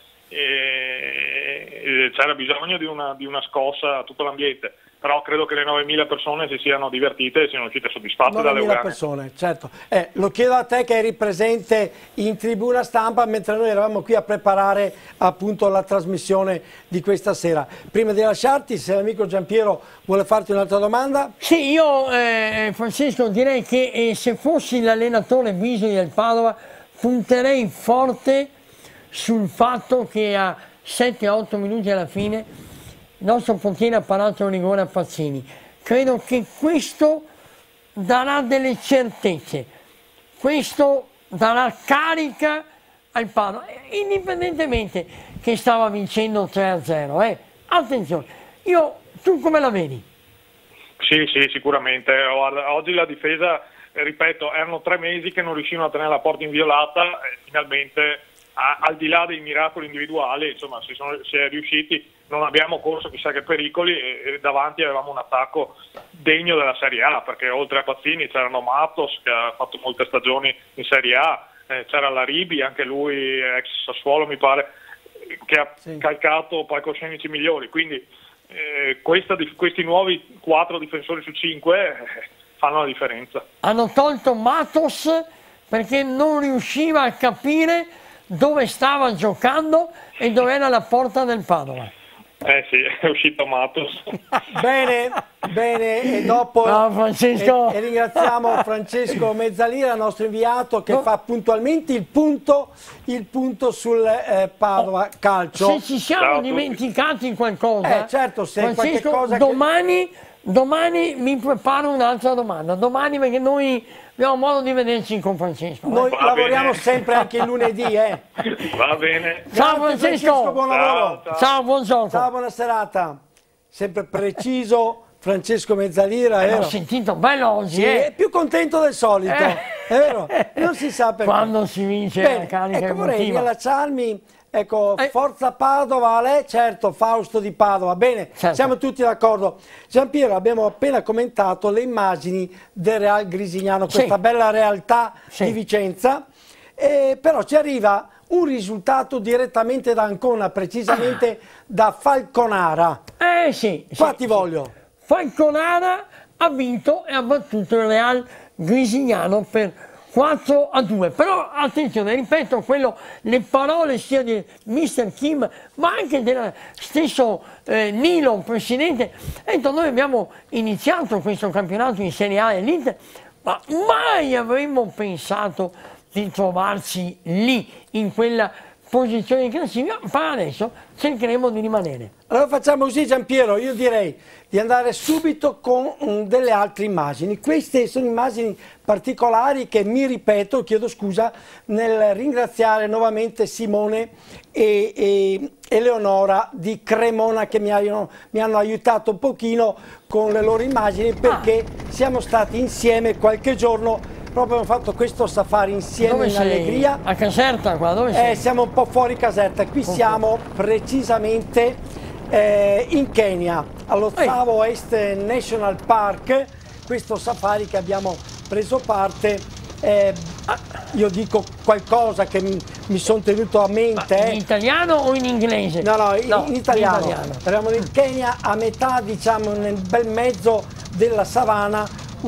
e c'era bisogno di una, di una scossa a tutto l'ambiente. Però credo che le novemila persone si siano divertite e siano uscite soddisfatte dalle novemila persone, certo. Eh, lo chiedo a te che eri presente in tribuna stampa mentre noi eravamo qui a preparare appunto la trasmissione di questa sera. Prima di lasciarti, se l'amico Giampiero vuole farti un'altra domanda. Sì, io eh, Francesco direi che eh, se fossi l'allenatore Visoli del Padova punterei forte sul fatto che a sette otto minuti alla fine il nostro portiere ha parato un rigore a Pazzini. Credo che questo darà delle certezze, questo darà carica al Padova, indipendentemente che stava vincendo tre a zero. Eh. Attenzione, io, tu come la vedi? Sì, sì, sicuramente. Oggi la difesa, ripeto, erano tre mesi che non riuscivano a tenere la porta inviolata e finalmente, a, al di là dei miracoli individuali, insomma, si, sono, si è riusciti, non abbiamo corso chissà che pericoli e, e davanti avevamo un attacco degno della Serie A, perché oltre a Pazzini c'erano Matos, che ha fatto molte stagioni in Serie A, eh, c'era Laribi, anche lui ex Sassuolo mi pare, che ha sì. calcato palcoscenici migliori, quindi eh, questa, questi nuovi quattro difensori su cinque eh, fanno la differenza. Hanno tolto Matos perché non riusciva a capire dove stava giocando e dove era la porta del Padova. Eh sì, è uscito Matos. Bene, bene, e dopo no, Francesco. E, e ringraziamo Francesco Mezzalira, il nostro inviato, che no. fa puntualmente il punto, il punto sul eh, Padova Calcio. Se ci siamo Ciao dimenticati qualcosa, eh, certo, se Francesco, cosa domani, che... domani mi preparo un'altra domanda, domani perché noi abbiamo modo di vederci con Francesco. Noi eh. lavoriamo bene. sempre anche il lunedì, eh. Va bene. Ciao Francesco. Francesco, buon lavoro. Ciao, ciao. Ciao, buon gioco. Ciao, buona serata. Sempre preciso Francesco Mezzalira. Eh, l'ho sentito bello oggi. Sì, eh. è più contento del solito, eh. è vero? Non si sa perché. Quando si vince bene, la carica ecco, vorrei emotiva. riallacciarmi. Ecco, eh. Forza Padova, lei certo, Fausto di Padova, bene, certo. siamo tutti d'accordo. Giampiero, abbiamo appena commentato le immagini del Real Grisignano, questa sì. bella realtà sì. di Vicenza, eh, però ci arriva un risultato direttamente da Ancona, precisamente ah. da Falconara. Eh sì. Qua sì, ti sì. voglio. Falconara ha vinto e ha battuto il Real Grisignano per quattro a due, però attenzione, ripeto, quello, le parole sia di mister Kim ma anche dello stesso eh, Nilo, presidente, detto, noi abbiamo iniziato questo campionato in Serie A dell'Inter, ma mai avremmo pensato di trovarci lì, in quella posizione di classifica, ma adesso cercheremo di rimanere. Allora facciamo così, Giampiero, io direi di andare subito con um, delle altre immagini. Queste sono immagini particolari che mi ripeto, chiedo scusa, nel ringraziare nuovamente Simone e, e Eleonora di Cremona che mi, hanno, mi hanno aiutato un pochino con le loro immagini, perché ah. siamo stati insieme qualche giorno. Proprio abbiamo fatto questo safari insieme. Dove in sei? Allegria. A Caserta qua? Dove sei? Eh, siamo un po' fuori Caserta, qui okay. siamo precisamente eh, in Kenya, allo Tsavo East National Park, questo safari che abbiamo preso parte. Eh, io dico qualcosa che mi, mi sono tenuto a mente. Ma in italiano o in inglese? No, no, in, no, in italiano. In italiano. Eravamo in Kenya, a metà, diciamo, nel bel mezzo della savana,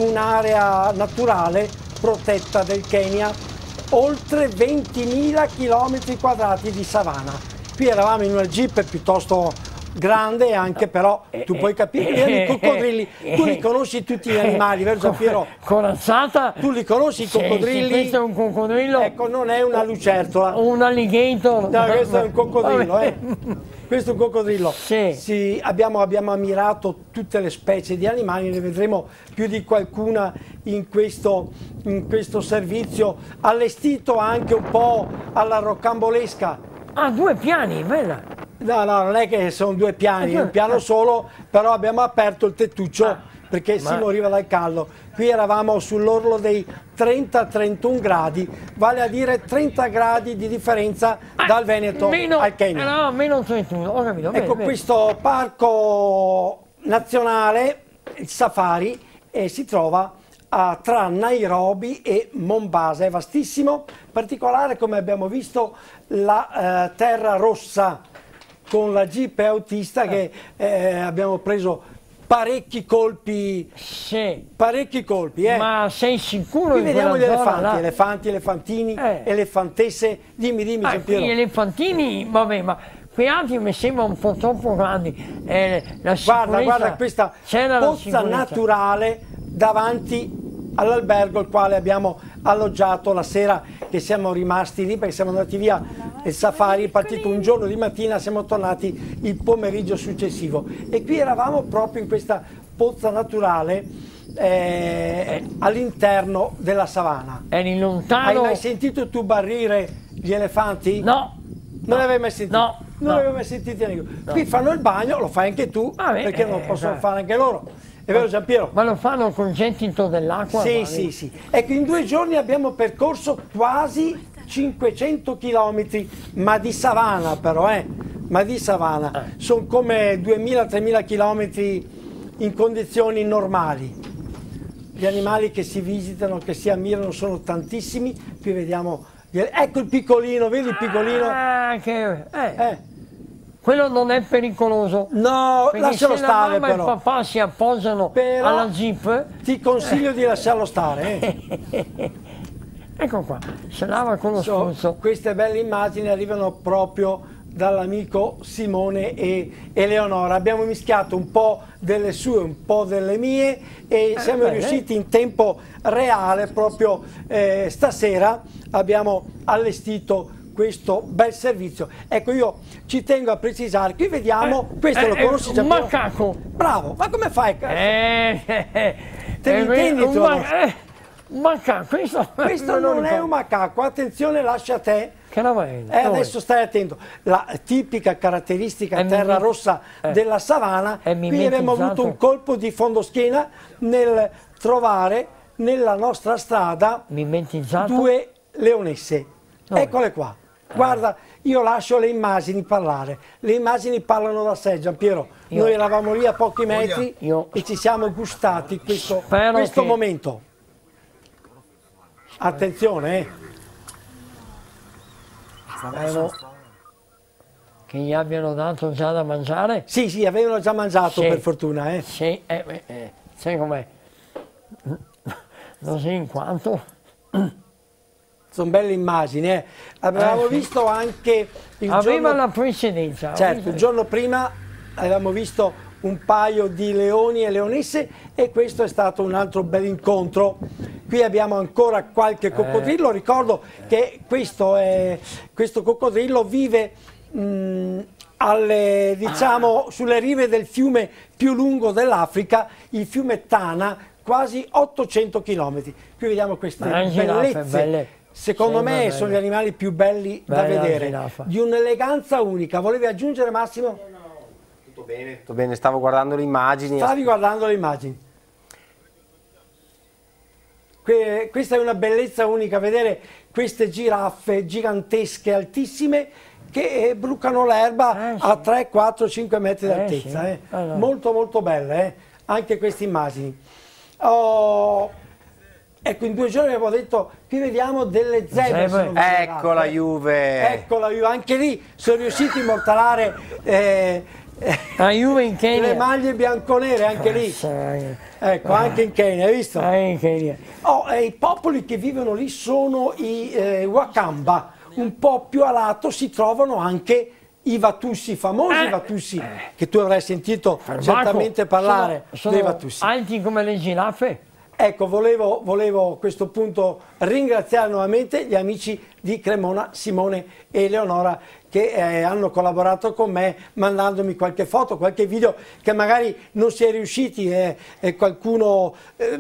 un'area naturale protetta del Kenya, oltre ventimila chilometri quadrati di savana. Qui eravamo in una jeep piuttosto grande anche, però tu puoi capire, i coccodrilli, tu li conosci tutti gli animali, vero Giampiero? Corazzata? Tu li conosci i coccodrilli? Sì, questo è un coccodrillo. Ecco, non è una lucertola. Un alligator. No, questo è un coccodrillo, eh. Questo è un coccodrillo. Sì. Sì, abbiamo, abbiamo ammirato tutte le specie di animali, ne vedremo più di qualcuna in questo, in questo servizio, allestito anche un po' alla rocambolesca. Ah, due piani, bella. No, no, non è che sono due piani, è un piano solo, però abbiamo aperto il tettuccio ah, perché ma... si moriva dal caldo. Qui eravamo sull'orlo dei trenta trentuno gradi, vale a dire trenta gradi di differenza ah, dal Veneto meno, al Kenya. No, meno trentuno, ho capito. Ecco, bene, questo bene. Parco nazionale, il safari, eh, si trova a, tra Nairobi e Mombasa, è vastissimo, particolare come abbiamo visto la eh, terra rossa con la jeep autista che eh, abbiamo preso parecchi colpi, sì. parecchi colpi. Eh. Ma sei sicuro? Qui vediamo gli elefanti, là? elefanti, elefantini, eh. elefantesse, dimmi, dimmi ah, Giampiero. Gli elefantini, vabbè, ma quei altri mi sembrano un po' troppo grandi. Eh, la guarda, guarda questa pozza naturale davanti all'albergo al quale abbiamo alloggiato la sera che siamo rimasti lì, perché siamo andati via il safari, è partito un giorno di mattina, siamo tornati il pomeriggio successivo e qui eravamo proprio in questa pozza naturale eh, all'interno della savana. Eri lontano. Hai mai sentito tu barrire gli elefanti? No. Non li avevi mai sentiti? No. Non no. li avevi mai sentiti? No. Qui fanno il bagno, lo fai anche tu, ah, beh, perché eh, non possono eh, fare anche loro. È vero Giampiero? Ma lo fanno con gettito dell'acqua? Sì, sì, sì. Ecco, in due giorni abbiamo percorso quasi cinquecento chilometri, ma di savana però, eh? Ma di savana. Eh. Sono come duemila tremila chilometri in condizioni normali. Gli animali che si visitano, che si ammirano sono tantissimi. Qui vediamo, ecco il piccolino, vedi il piccolino? Ah, che... eh. Eh. Quello non è pericoloso. No, perché lascialo se stare la mamma però. e il papà si appoggiano Però alla jeep. Ti consiglio di lasciarlo stare. Eh. Ecco qua, se lava con lo so, spruzzo. Queste belle immagini arrivano proprio dall'amico Simone e Eleonora. Abbiamo mischiato un po' delle sue, un po' delle mie e eh, siamo bene. riusciti in tempo reale, proprio eh, stasera abbiamo allestito questo bel servizio. Ecco, io ci tengo a precisare, qui vediamo, eh, questo eh, lo conosci già? Un macaco. Bravo, ma come fai? Eh, eh, Te eh, intendi un tu? ma eh, un macaco, questo, questo non è un macaco, attenzione, lascia a te. Che la vai? Eh, adesso stai attento, la tipica caratteristica è terra mimeti- rossa eh. della savana, È qui abbiamo avuto un colpo di fondoschiena nel trovare nella nostra strada mimetizzato due leonesse. Dove? Eccole qua. Guarda, io lascio le immagini parlare, le immagini parlano da sé, Giampiero. Io- Noi eravamo lì a pochi metri Io- e ci siamo gustati questo, Spero questo che- momento. Attenzione, eh. Spero che gli abbiano dato già da mangiare. Sì, sì, avevano già mangiato Sì. per fortuna, eh. Sì, eh, eh, eh, sai com'è? Non so in quanto. Sono belle immagini, eh. Avevamo Eh, sì. visto anche il Aveva giorno... la precedenza. Certo, il giorno prima avevamo visto un paio di leoni e leonesse e questo è stato un altro bel incontro. Qui abbiamo ancora qualche coccodrillo, ricordo che questo, è, questo coccodrillo vive mh, alle, diciamo, sulle rive del fiume più lungo dell'Africa, il fiume Tana, quasi ottocento chilometri. Qui vediamo queste Ma le giraffe, bellezze. belle. Secondo Sempre me belle. sono gli animali più belli da Bella vedere, giraffa. di un'eleganza unica. Volevi aggiungere, Massimo? Tutto bene, tutto bene, stavo guardando le immagini. Stavi guardando le immagini. Que- Questa è una bellezza unica, vedere queste giraffe gigantesche, altissime, che eh, brucano l'erba Eh, sì. a tre, quattro, cinque metri Eh, d'altezza. sì. eh. Allora. Molto molto belle, eh. Anche queste immagini. Oh, ecco, in due giorni abbiamo detto, qui vediamo delle zebre. Zebre. sono venerate. Ecco la Juve. Ecco la Juve, anche lì sono riusciti a immortalare eh, La Juve in Kenya. le maglie bianconere, anche lì. Sai, Ecco, anche in Kenya, hai visto? eh, in Kenya. Oh, e i popoli che vivono lì sono i eh, Wakamba. Un po' più a lato si trovano anche i Vatussi, i famosi Eh. Vatussi, che tu avrai sentito Farbacco. certamente parlare Sono, sono dei Vatussi. alti come le giraffe. Ecco, volevo, volevo a questo punto ringraziare nuovamente gli amici di Cremona, Simone e Eleonora, che eh, hanno collaborato con me mandandomi qualche foto, qualche video che magari non si è riusciti e eh, eh, qualcuno, eh,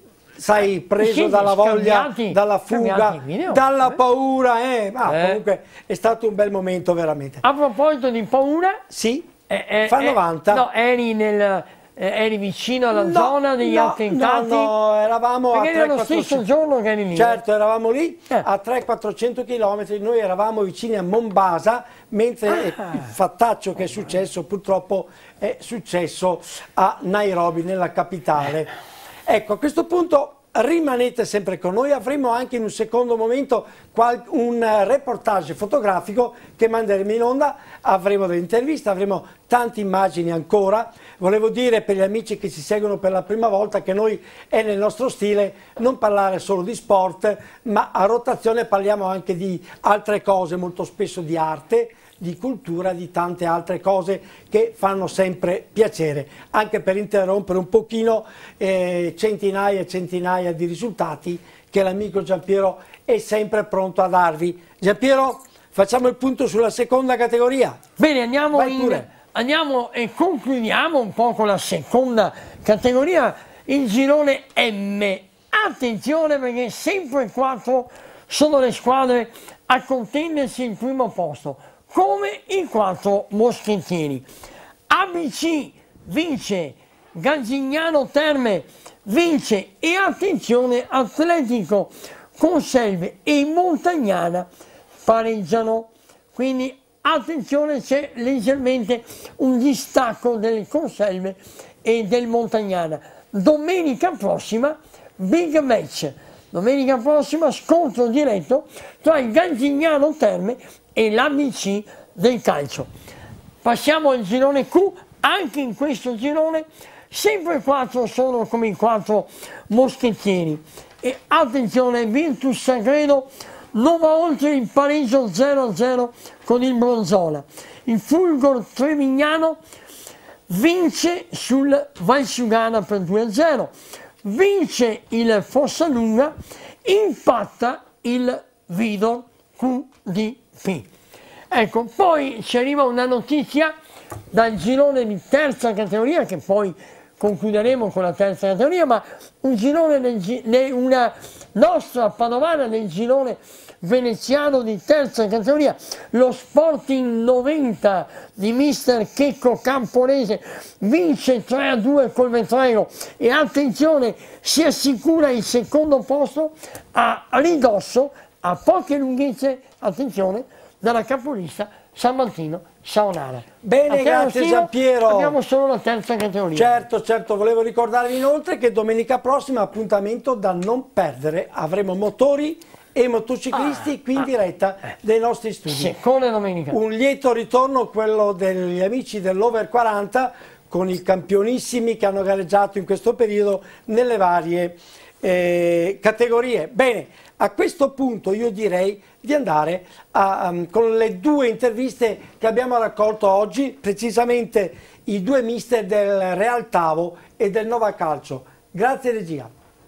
sai, preso Sì, dalla voglia, scambiati- dalla fuga, scambiati video, dalla eh. paura, eh. Ma Eh. comunque è stato un bel momento veramente. A proposito di paura, Sì, eh, eh, fa eh, novanta. no, eri, nel, eh, eri vicino alla No, zona degli no, attentati? No, no, eravamo Perché a era lo tre stesso quattrocento giorno che eri lì. Certo, eravamo lì Eh. a trecento quattrocento chilometri, noi eravamo vicini a Mombasa, mentre Ah. il fattaccio che è successo purtroppo è successo a Nairobi, nella capitale. Ecco, a questo punto rimanete sempre con noi, avremo anche in un secondo momento qual- un reportage fotografico che manderemo in onda, avremo delle interviste, avremo tante immagini ancora. Volevo dire per gli amici che ci seguono per la prima volta che noi è nel nostro stile non parlare solo di sport, ma a rotazione parliamo anche di altre cose, molto spesso di arte, di cultura, di tante altre cose che fanno sempre piacere, anche per interrompere un pochino eh, centinaia e centinaia di risultati che l'amico Giampiero è sempre pronto a darvi. Giampiero, facciamo il punto sulla seconda categoria. Bene, andiamo, Vai in, pure. andiamo e concludiamo un po' con la seconda categoria, il girone M. Attenzione perché sempre quattro sono le squadre a contendersi il primo posto, come i quattro moschettieri. A B C vince Ganzignano Terme vince e attenzione Atletico Conselve e Montagnana pareggiano, quindi attenzione, c'è leggermente un distacco del Conselve e del Montagnana. Domenica prossima big match, domenica prossima scontro diretto tra il Ganzignano Terme e l'A B C del calcio. Passiamo al girone Q, anche in questo girone sempre quattro sono come i quattro moschettieri. E attenzione, Virtus Sagredo non va oltre il pareggio zero a zero con il Bronzola. Il Fulgor Trevignano vince sul Valsugana per due a zero. Vince il Fossalunga, impatta il Vidor Q D P. Ecco, poi ci arriva una notizia dal girone di terza categoria, che poi concluderemo con la terza categoria, ma un girone nel, una nostra padovana nel girone veneziano di terza categoria, lo Sporting novanta di mister Checco Camporese vince tre a due col Vetrego e attenzione, si assicura il secondo posto a ridosso, a poche lunghezze, attenzione, dalla capolista San Martino Saonara. Bene, grazie Giampiero. Abbiamo solo la terza categoria. Certo, certo, volevo ricordarvi inoltre che domenica prossima appuntamento da non perdere, avremo motori e motociclisti ah, qui in ah, diretta eh. dei nostri studi. Seconda domenica. Un lieto ritorno, quello degli amici dell'Over quaranta, con i campionissimi che hanno gareggiato in questo periodo nelle varie eh, categorie. Bene, a questo punto io direi di andare a, um, con le due interviste che abbiamo raccolto oggi, precisamente i due mister del Real Tavo e del Nova Calcio. Grazie regia.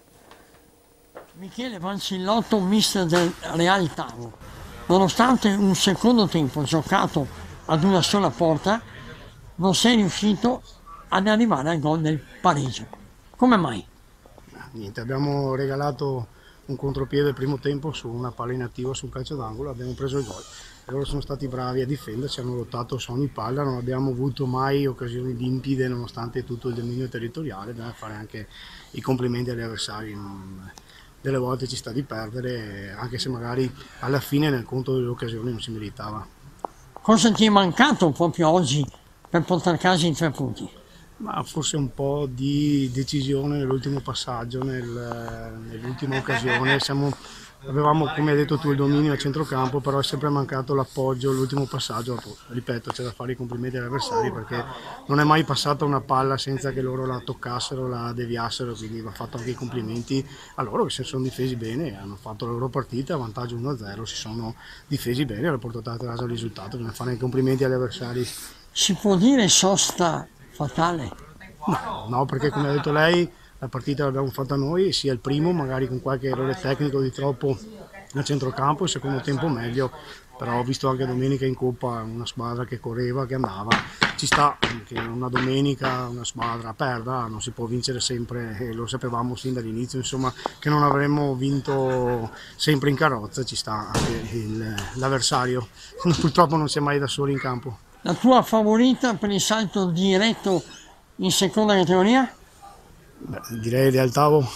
Michele Vancillotto, mister del Real Tavo. Nonostante un secondo tempo giocato ad una sola porta, non sei riuscito ad arrivare al gol del pareggio. Come mai? Niente, abbiamo regalato un contropiede al primo tempo su una palla inattiva sul calcio d'angolo, abbiamo preso il gol. E loro sono stati bravi a difenderci, hanno lottato su ogni palla, non abbiamo avuto mai occasioni limpide nonostante tutto il dominio territoriale. Bisogna fare anche i complimenti agli avversari. Delle volte ci sta di perdere, anche se magari alla fine nel conto delle occasioni non si meritava. Cosa ti è mancato proprio oggi per portare a casa i tre punti? Ma forse un po' di decisione nell'ultimo passaggio, nel, nell'ultima occasione. Siamo, avevamo, come hai detto tu, il dominio a centrocampo, però è sempre mancato l'appoggio, l'ultimo passaggio. Ripeto, c'è da fare i complimenti agli avversari perché non è mai passata una palla senza che loro la toccassero, la deviassero, quindi va fatto anche i complimenti a loro che si sono difesi bene, hanno fatto la loro partita, vantaggio uno a zero, si sono difesi bene e hanno portato a casa il risultato. Bisogna fare i complimenti agli avversari. Si può dire sosta fatale? No, no, perché come ha detto lei la partita l'abbiamo fatta noi, sia il primo magari con qualche errore tecnico di troppo nel centrocampo, il secondo tempo meglio, però ho visto anche domenica in Coppa una squadra che correva, che andava, ci sta che una domenica una squadra perda, non si può vincere sempre e lo sapevamo sin dall'inizio, insomma, che non avremmo vinto sempre in carrozza, ci sta anche l'avversario, purtroppo non si è mai da soli in campo. La tua favorita per il salto diretto in seconda categoria? Beh, direi Real Tavo.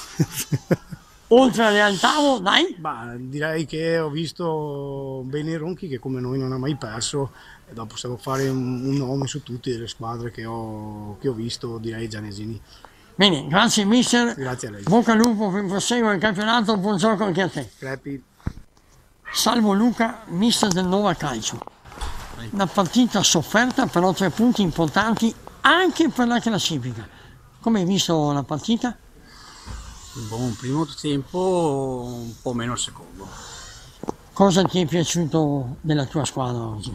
Oltre a Real Tavo, dai? Bah, direi che ho visto bene Ronchi che come noi non ha mai perso e dopo se devo fare un, un nome su tutte le squadre che ho, che ho visto, direi Gianesini. Bene, grazie mister. Grazie a lei. Bocca al lupo per il proseguo del campionato, buon gioco anche a te. Crepi. Salvo Luca, mister del Nova Calcio. Una partita sofferta, però tre punti importanti anche per la classifica. Come hai visto la partita? Buon primo tempo, un po' meno il secondo. Cosa ti è piaciuto della tua squadra oggi?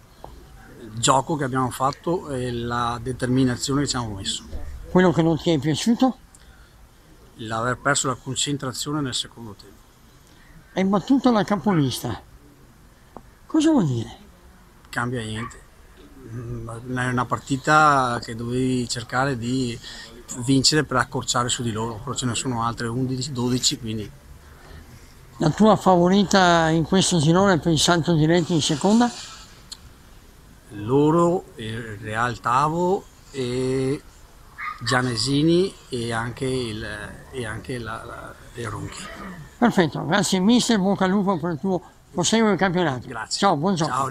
Il gioco che abbiamo fatto e la determinazione che ci abbiamo messo. Quello che non ti è piaciuto? L'aver perso la concentrazione nel secondo tempo. Hai battuto la capolista. Cosa vuol dire? Cambia niente, è una partita che dovevi cercare di vincere per accorciare su di loro, però ce ne sono altre undici dodici, quindi. La tua favorita in questo girone per il salto diretto in seconda? Loro, il Real Tavo e Gianesini e anche il, e anche la, la, il Ronchi. Perfetto, grazie mister, bocca al lupo per il tuo proseguo del campionato. Grazie. Ciao, buongiorno. Ciao,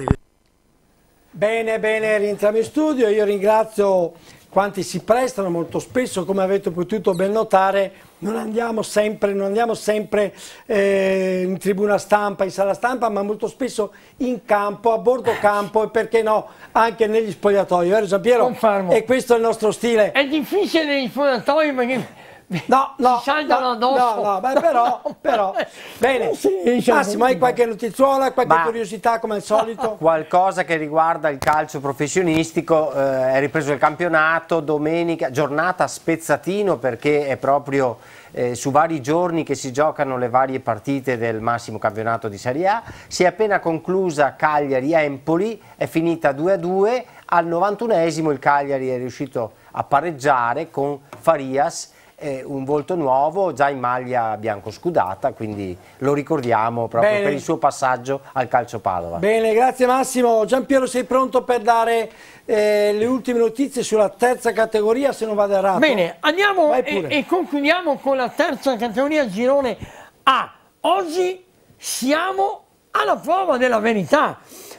bene, bene, rientriamo in studio. Io ringrazio quanti si prestano. Molto spesso, come avete potuto ben notare, non andiamo sempre, non andiamo sempre eh, in tribuna stampa, in sala stampa, ma molto spesso in campo, a bordo campo e perché no, anche negli spogliatoi, vero Giampiero? Confermo. E questo è il nostro stile. È difficile negli spogliatoi perché no, no, si saltano no, addosso. no, no, beh, però, però, bene. Sì, Massimo, hai qualche notizuola, qualche Ma- curiosità come al solito? Qualcosa che riguarda il calcio professionistico, eh, è ripreso il campionato, domenica, giornata spezzatino perché è proprio eh, su vari giorni che si giocano le varie partite del massimo campionato di Serie A. Si è appena conclusa Cagliari-Empoli, è finita due a due, al novantunesimo il Cagliari è riuscito a pareggiare con Farias, eh, un volto nuovo, già in maglia bianco scudata, quindi lo ricordiamo proprio Bene. per il suo passaggio al calcio Padova. Bene, grazie Massimo. Giampiero, sei pronto per dare eh, le ultime notizie sulla terza categoria, se non vado errato? Bene, andiamo Vai e, pure. e concludiamo con la terza categoria girone A. Oggi siamo alla prova della verità.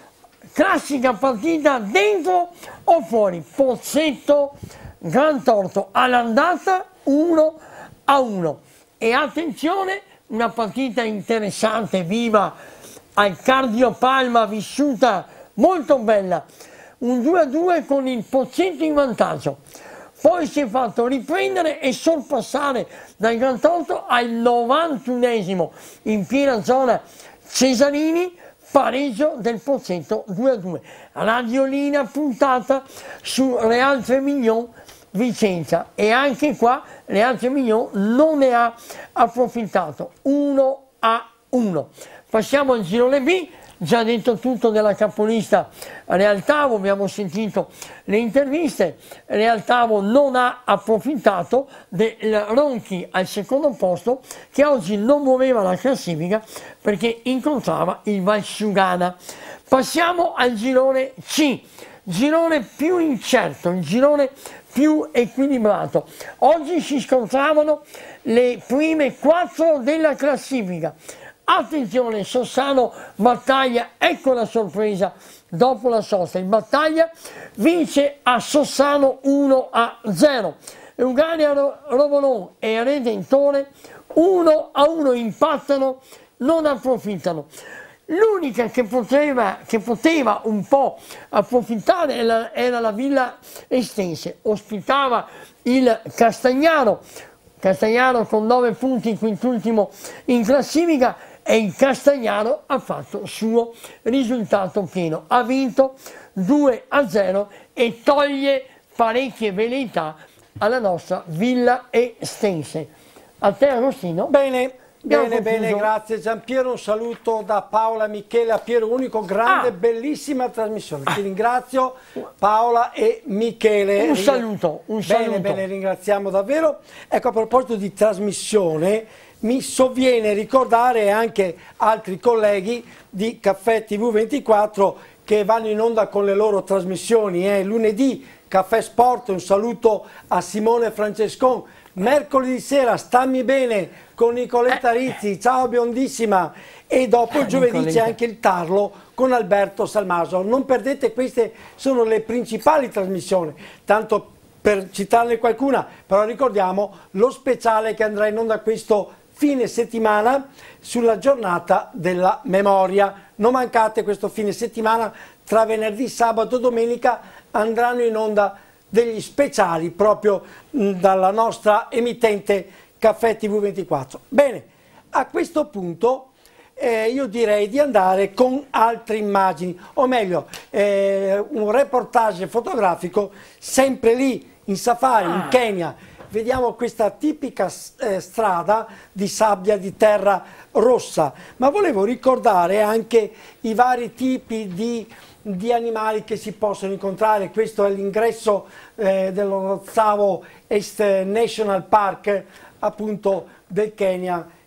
Classica partita dentro o fuori. Pozzetto, Gran Torto all'andata uno a uno. E attenzione, una partita interessante, viva, al Cardiopalma, vissuta molto bella. Un due a due con il Pozzetto in vantaggio. Poi si è fatto riprendere e sorpassare dal Gran Torto al novantunesimo in piena zona Cesarini, pareggio del Pozzetto due a due. Radiolina puntata su Real Tremignon Vicenza e anche qua Real Tremignon non ne ha approfittato, uno a uno. Passiamo al girone B. Già detto tutto della capolista Real Tavo, abbiamo sentito le interviste. Real Tavo non ha approfittato del Ronchi al secondo posto, che oggi non muoveva la classifica perché incontrava il Valsugana. Passiamo al girone C, girone più incerto, il girone più equilibrato. Oggi si scontravano le prime quattro della classifica. Attenzione, Sossano Battaglia, ecco la sorpresa dopo la sosta. Il Battaglia vince a Sossano uno a zero. Eugania Rovolon e Redentore uno a uno impattano, non approfittano. L'unica che poteva, che poteva un po' approfittare era, era la Villa Estense, ospitava il Castagnaro, Castagnaro con nove punti, quintultimo in classifica, e il Castagnaro ha fatto il suo risultato pieno, ha vinto due a zero e toglie parecchie velleità alla nostra Villa Estense. A te Agostino? Bene. Abbiamo Bene, concluso. bene, grazie Giampiero, un saluto da Paola, Michele, a Piero Unico, grande, Ah. bellissima trasmissione, ti ringrazio Paola e Michele. Un saluto, un Bene, saluto. bene, ringraziamo davvero. Ecco, a proposito di trasmissione, mi sovviene ricordare anche altri colleghi di Caffè T V ventiquattro che vanno in onda con le loro trasmissioni. Eh. Lunedì Caffè Sport, un saluto a Simone Francescon. Mercoledì sera Stammi Bene con Nicoletta Rizzi, ciao biondissima, e dopo il giovedì c'è anche il Tarlo con Alberto Salmaso. Non perdete, queste sono le principali trasmissioni, tanto per citarne qualcuna, però ricordiamo lo speciale che andrà in onda questo fine settimana sulla giornata della memoria. Non mancate questo fine settimana, tra venerdì, sabato e domenica andranno in onda degli speciali proprio mh, dalla nostra emittente Caffè T V ventiquattro. Bene, a questo punto eh, io direi di andare con altre immagini, o meglio eh, un reportage fotografico sempre lì in safari in Kenya. Vediamo questa tipica eh, strada di sabbia di terra rossa, ma volevo ricordare anche i vari tipi di di animali che si possono incontrare. Questo è l'ingresso eh, dello Tsavo East National Park, appunto del Kenya,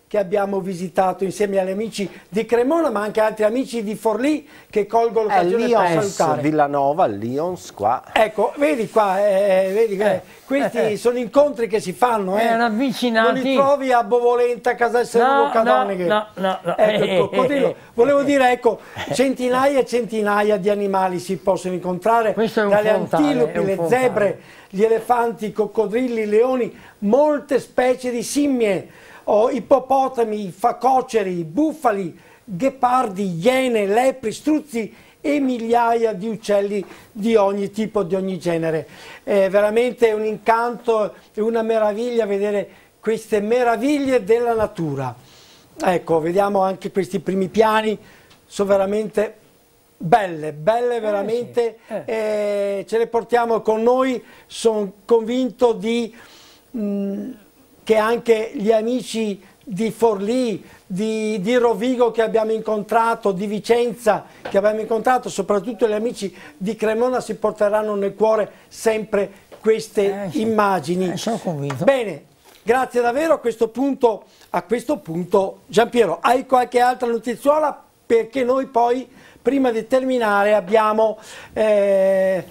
che abbiamo visitato insieme agli amici di Cremona, ma anche altri amici di Forlì che colgo l'occasione per salutare. Villanova, Lions qua. Ecco, vedi qua, eh, vedi, eh, questi eh, sono incontri che si fanno, eh. avvicinati. Non li trovi a Bovolenta, Casal Servo, no, Cadoneghe. No, no, no. Ecco, il coccodrillo. Volevo dire, ecco, centinaia e centinaia di animali si possono incontrare, dalle antilopi, le zebre, gli elefanti, i coccodrilli, i leoni, molte specie di scimmie, oh, ippopotami, facoceri, bufali, ghepardi, iene, lepri, struzzi e migliaia di uccelli di ogni tipo, di ogni genere. È veramente un incanto e una meraviglia vedere queste meraviglie della natura. Ecco, vediamo anche questi primi piani, sono veramente belle, belle veramente, eh sì. eh. Eh, ce le portiamo con noi, sono convinto di, mh, che anche gli amici di Forlì, di, di Rovigo che abbiamo incontrato, di Vicenza che abbiamo incontrato, soprattutto gli amici di Cremona si porteranno nel cuore sempre queste eh sì. immagini. Eh, sono convinto. Bene, grazie davvero. A questo punto, a questo punto Giampiero, hai qualche altra notiziola? Perché noi poi, prima di terminare, abbiamo, eh,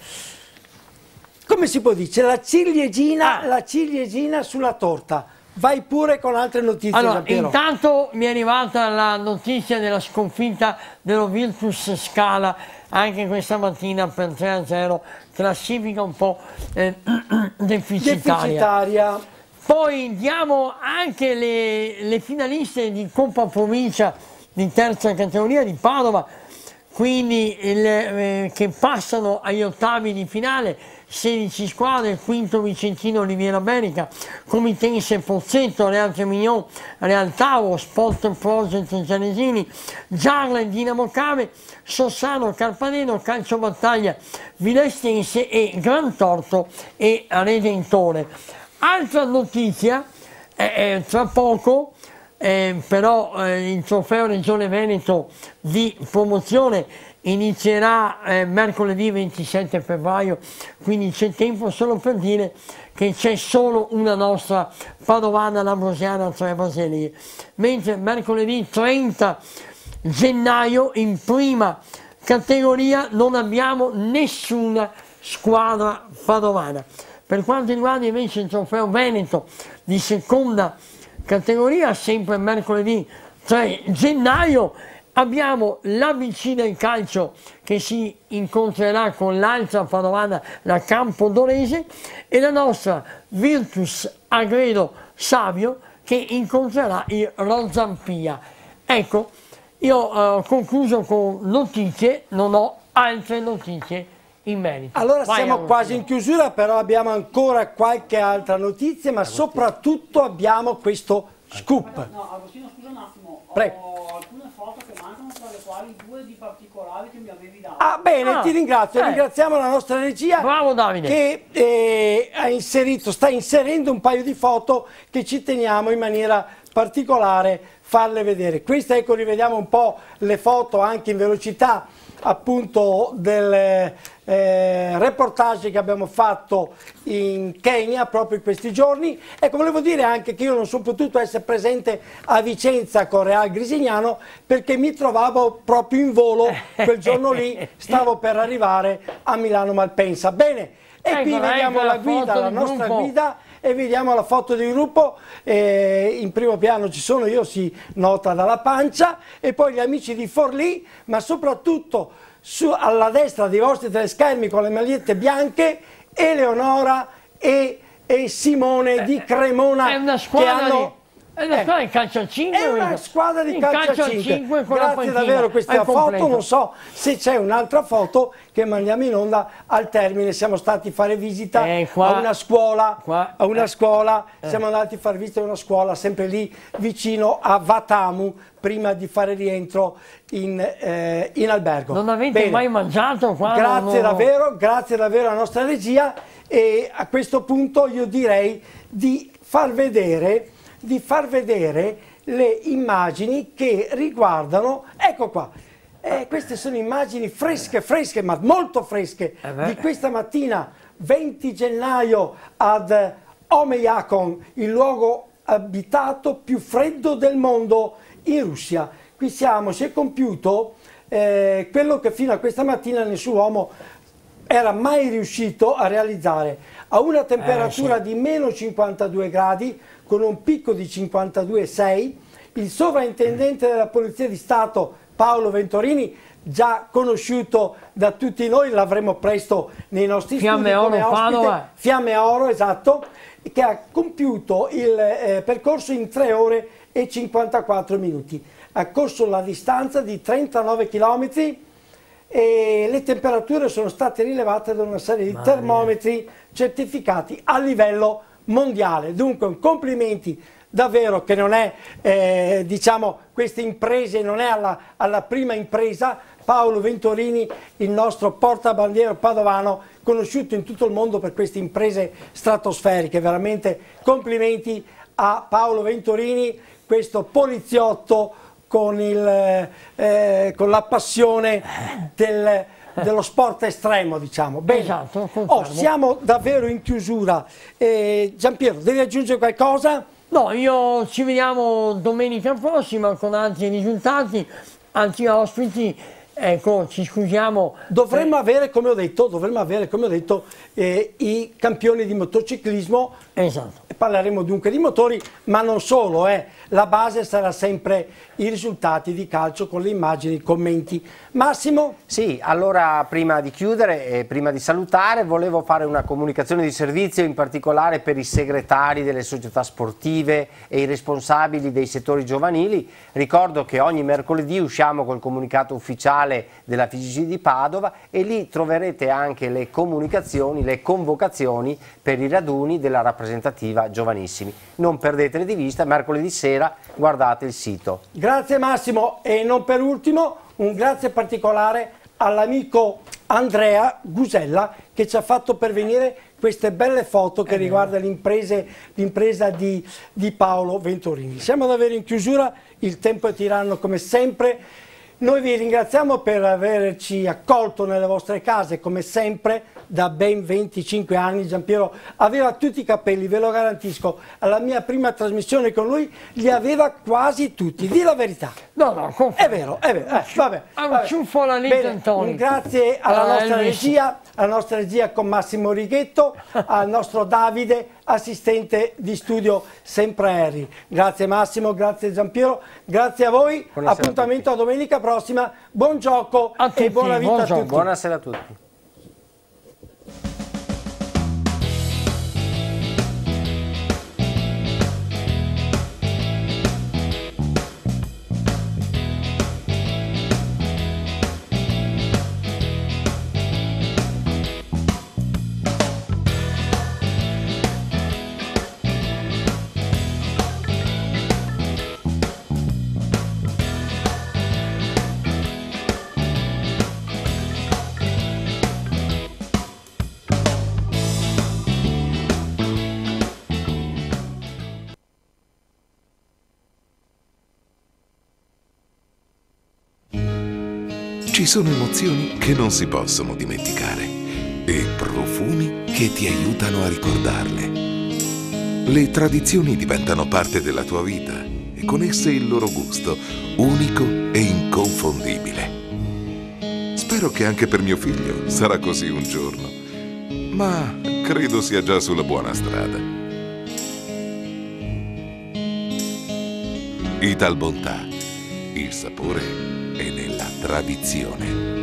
come si può dire, la ciliegina, ah. la ciliegina sulla torta. Vai pure con altre notizie. Allora, Giampiero. intanto mi è arrivata la notizia della sconfitta dello Virtus Scala, anche questa mattina per tre a zero, classifica un po' eh, deficitaria. deficitaria. Poi diamo anche le, le finaliste di Coppa Provincia di terza categoria di Padova, quindi il, eh, che passano agli ottavi di finale, sedici squadre, il quinto Vicentino Oliviera Berica, Comitense Pozzetto, Real Gemignon, Real Tavo, Sport Project Gianesini, Giarle Dinamo Cave, Sossano Carpaneno, Calcio Battaglia Vilestense e Gran Torto e Redentore. Altra notizia, eh, eh, tra poco, eh, però eh, il trofeo Regione Veneto di promozione inizierà eh, mercoledì ventisette febbraio, quindi c'è tempo solo per dire che c'è solo una nostra padovana, l'Ambrosiana Tre Baselie, mentre mercoledì trenta gennaio in prima categoria non abbiamo nessuna squadra padovana. Per quanto riguarda invece il trofeo Veneto di seconda categoria, sempre mercoledì tre gennaio, abbiamo la Vicina in calcio che si incontrerà con l'altra padovana, la Campodorese, e la nostra Virtus Agredo Savio che incontrerà il Rozampia. Ecco, io ho eh, concluso con notizie, non ho altre notizie in merito. Allora Vai, siamo quasi in chiusura, però abbiamo ancora qualche altra notizia, ma Agostino. soprattutto abbiamo questo scoop. No, Agostino, scusa un attimo, Prego. Ho alcune foto che mancano, tra le quali due di particolari che mi avevi dato. Ah, bene, ah, ti ringrazio. eh. Ringraziamo la nostra regia. Bravo Davide. Che eh, ha inserito, sta inserendo un paio di foto che ci teniamo in maniera particolare farle vedere. Queste, ecco, rivediamo un po' le foto anche in velocità, appunto del eh, reportage che abbiamo fatto in Kenya proprio in questi giorni. Ecco, volevo dire anche che io non sono potuto essere presente a Vicenza con Real Grisignano perché mi trovavo proprio in volo quel giorno lì, stavo per arrivare a Milano Malpensa. Bene, e ecco, qui vediamo la guida, la nostra gruppo. guida, e vediamo la foto del gruppo. Eh, in primo piano ci sono io, si nota dalla pancia, e poi gli amici di Forlì, ma soprattutto su, alla destra dei vostri teleschermi con le magliette bianche, Eleonora e, e Simone di Cremona. È una squadra che hanno, di... È una squadra di calcio a cinque. È una squadra di calcio, calcio a cinque. Grazie davvero a questa foto. Completo. Non so se c'è un'altra foto che mandiamo in onda al termine. Siamo stati a fare visita eh, qua, a una scuola. Qua, a una eh, scuola. eh. Siamo andati a fare visita a una scuola sempre lì vicino a Vatamu prima di fare rientro in, eh, in albergo. Non avete Bene. mai mangiato qua? Grazie no. davvero, grazie davvero alla nostra regia, e a questo punto io direi di far vedere, di far vedere le immagini che riguardano, ecco qua, eh, queste sono immagini fresche, fresche, ma molto fresche, eh di questa mattina venti gennaio ad Omeakon, il luogo abitato più freddo del mondo, in Russia. Qui siamo, si è compiuto eh, quello che fino a questa mattina nessun uomo era mai riuscito a realizzare. A una temperatura eh, sì. di meno cinquantadue gradi, con un picco di cinquantadue virgola sei, il sovrintendente della Polizia di Stato Paolo Ventorini, già conosciuto da tutti noi, l'avremo presto nei nostri Fiamme studi come Oro, ospite, Padova. Fiamme Oro, esatto, che ha compiuto il eh, percorso in tre ore e cinquantaquattro minuti. Ha corso la distanza di trentanove chilometri e le temperature sono state rilevate da una serie di Mamma termometri mia. certificati a livello mondiale. Dunque, complimenti davvero, che non è, eh, diciamo, queste imprese, non è alla, alla prima impresa. Paolo Ventorini, il nostro portabandiera padovano, conosciuto in tutto il mondo per queste imprese stratosferiche. Veramente complimenti a Paolo Ventorini, questo poliziotto con, il, eh, con la passione del, dello sport estremo, diciamo. Bene. Esatto, oh, siamo davvero in chiusura. Eh, Giampiero, devi aggiungere qualcosa? No, io ci vediamo domenica prossima con altri risultati, altri ospiti. Ecco, ci scusiamo. Dovremmo eh. avere, come ho detto, dovremmo avere, come ho detto, eh, i campioni di motociclismo. Esatto. Parleremo dunque di motori, ma non solo, eh. La base sarà sempre i risultati di calcio con le immagini, i commenti. Massimo? Sì, allora prima di chiudere e prima di salutare volevo fare una comunicazione di servizio, in particolare per i segretari delle società sportive e i responsabili dei settori giovanili. Ricordo che ogni mercoledì usciamo col comunicato ufficiale della F I G C di Padova e lì troverete anche le comunicazioni, le convocazioni per i raduni della rappresentativa giovanissimi. Non perdetele di vista, mercoledì sera guardate il sito. Grazie Massimo, e non per ultimo un grazie particolare all'amico Andrea Gusella che ci ha fatto pervenire queste belle foto che riguardano l'impresa di, di Paolo Ventorini. Siamo davvero in chiusura, il tempo è tiranno come sempre. Noi vi ringraziamo per averci accolto nelle vostre case, come sempre, da ben venticinque anni. Giampiero aveva tutti i capelli, ve lo garantisco. Alla mia prima trasmissione con lui li aveva quasi tutti, di la verità. No, no, confermo. È vero, è vero. Eh, vabbè, vabbè. Ciuffo la Bene, un grazie alla ah, nostra Elvis. regia, alla nostra regia con Massimo Righetto, al nostro Davide, assistente di studio sempre Harry. Grazie Massimo, grazie Giampiero, grazie a voi. Buonasera appuntamento a, a domenica prossima, buon gioco a tutti, e buona vita buon a tutti. Buonasera a tutti. Ci sono emozioni che non si possono dimenticare e profumi che ti aiutano a ricordarle. Le tradizioni diventano parte della tua vita e con esse il loro gusto, unico e inconfondibile. Spero che anche per mio figlio sarà così un giorno, ma credo sia già sulla buona strada. Italbontà, il sapore è nella tradizione.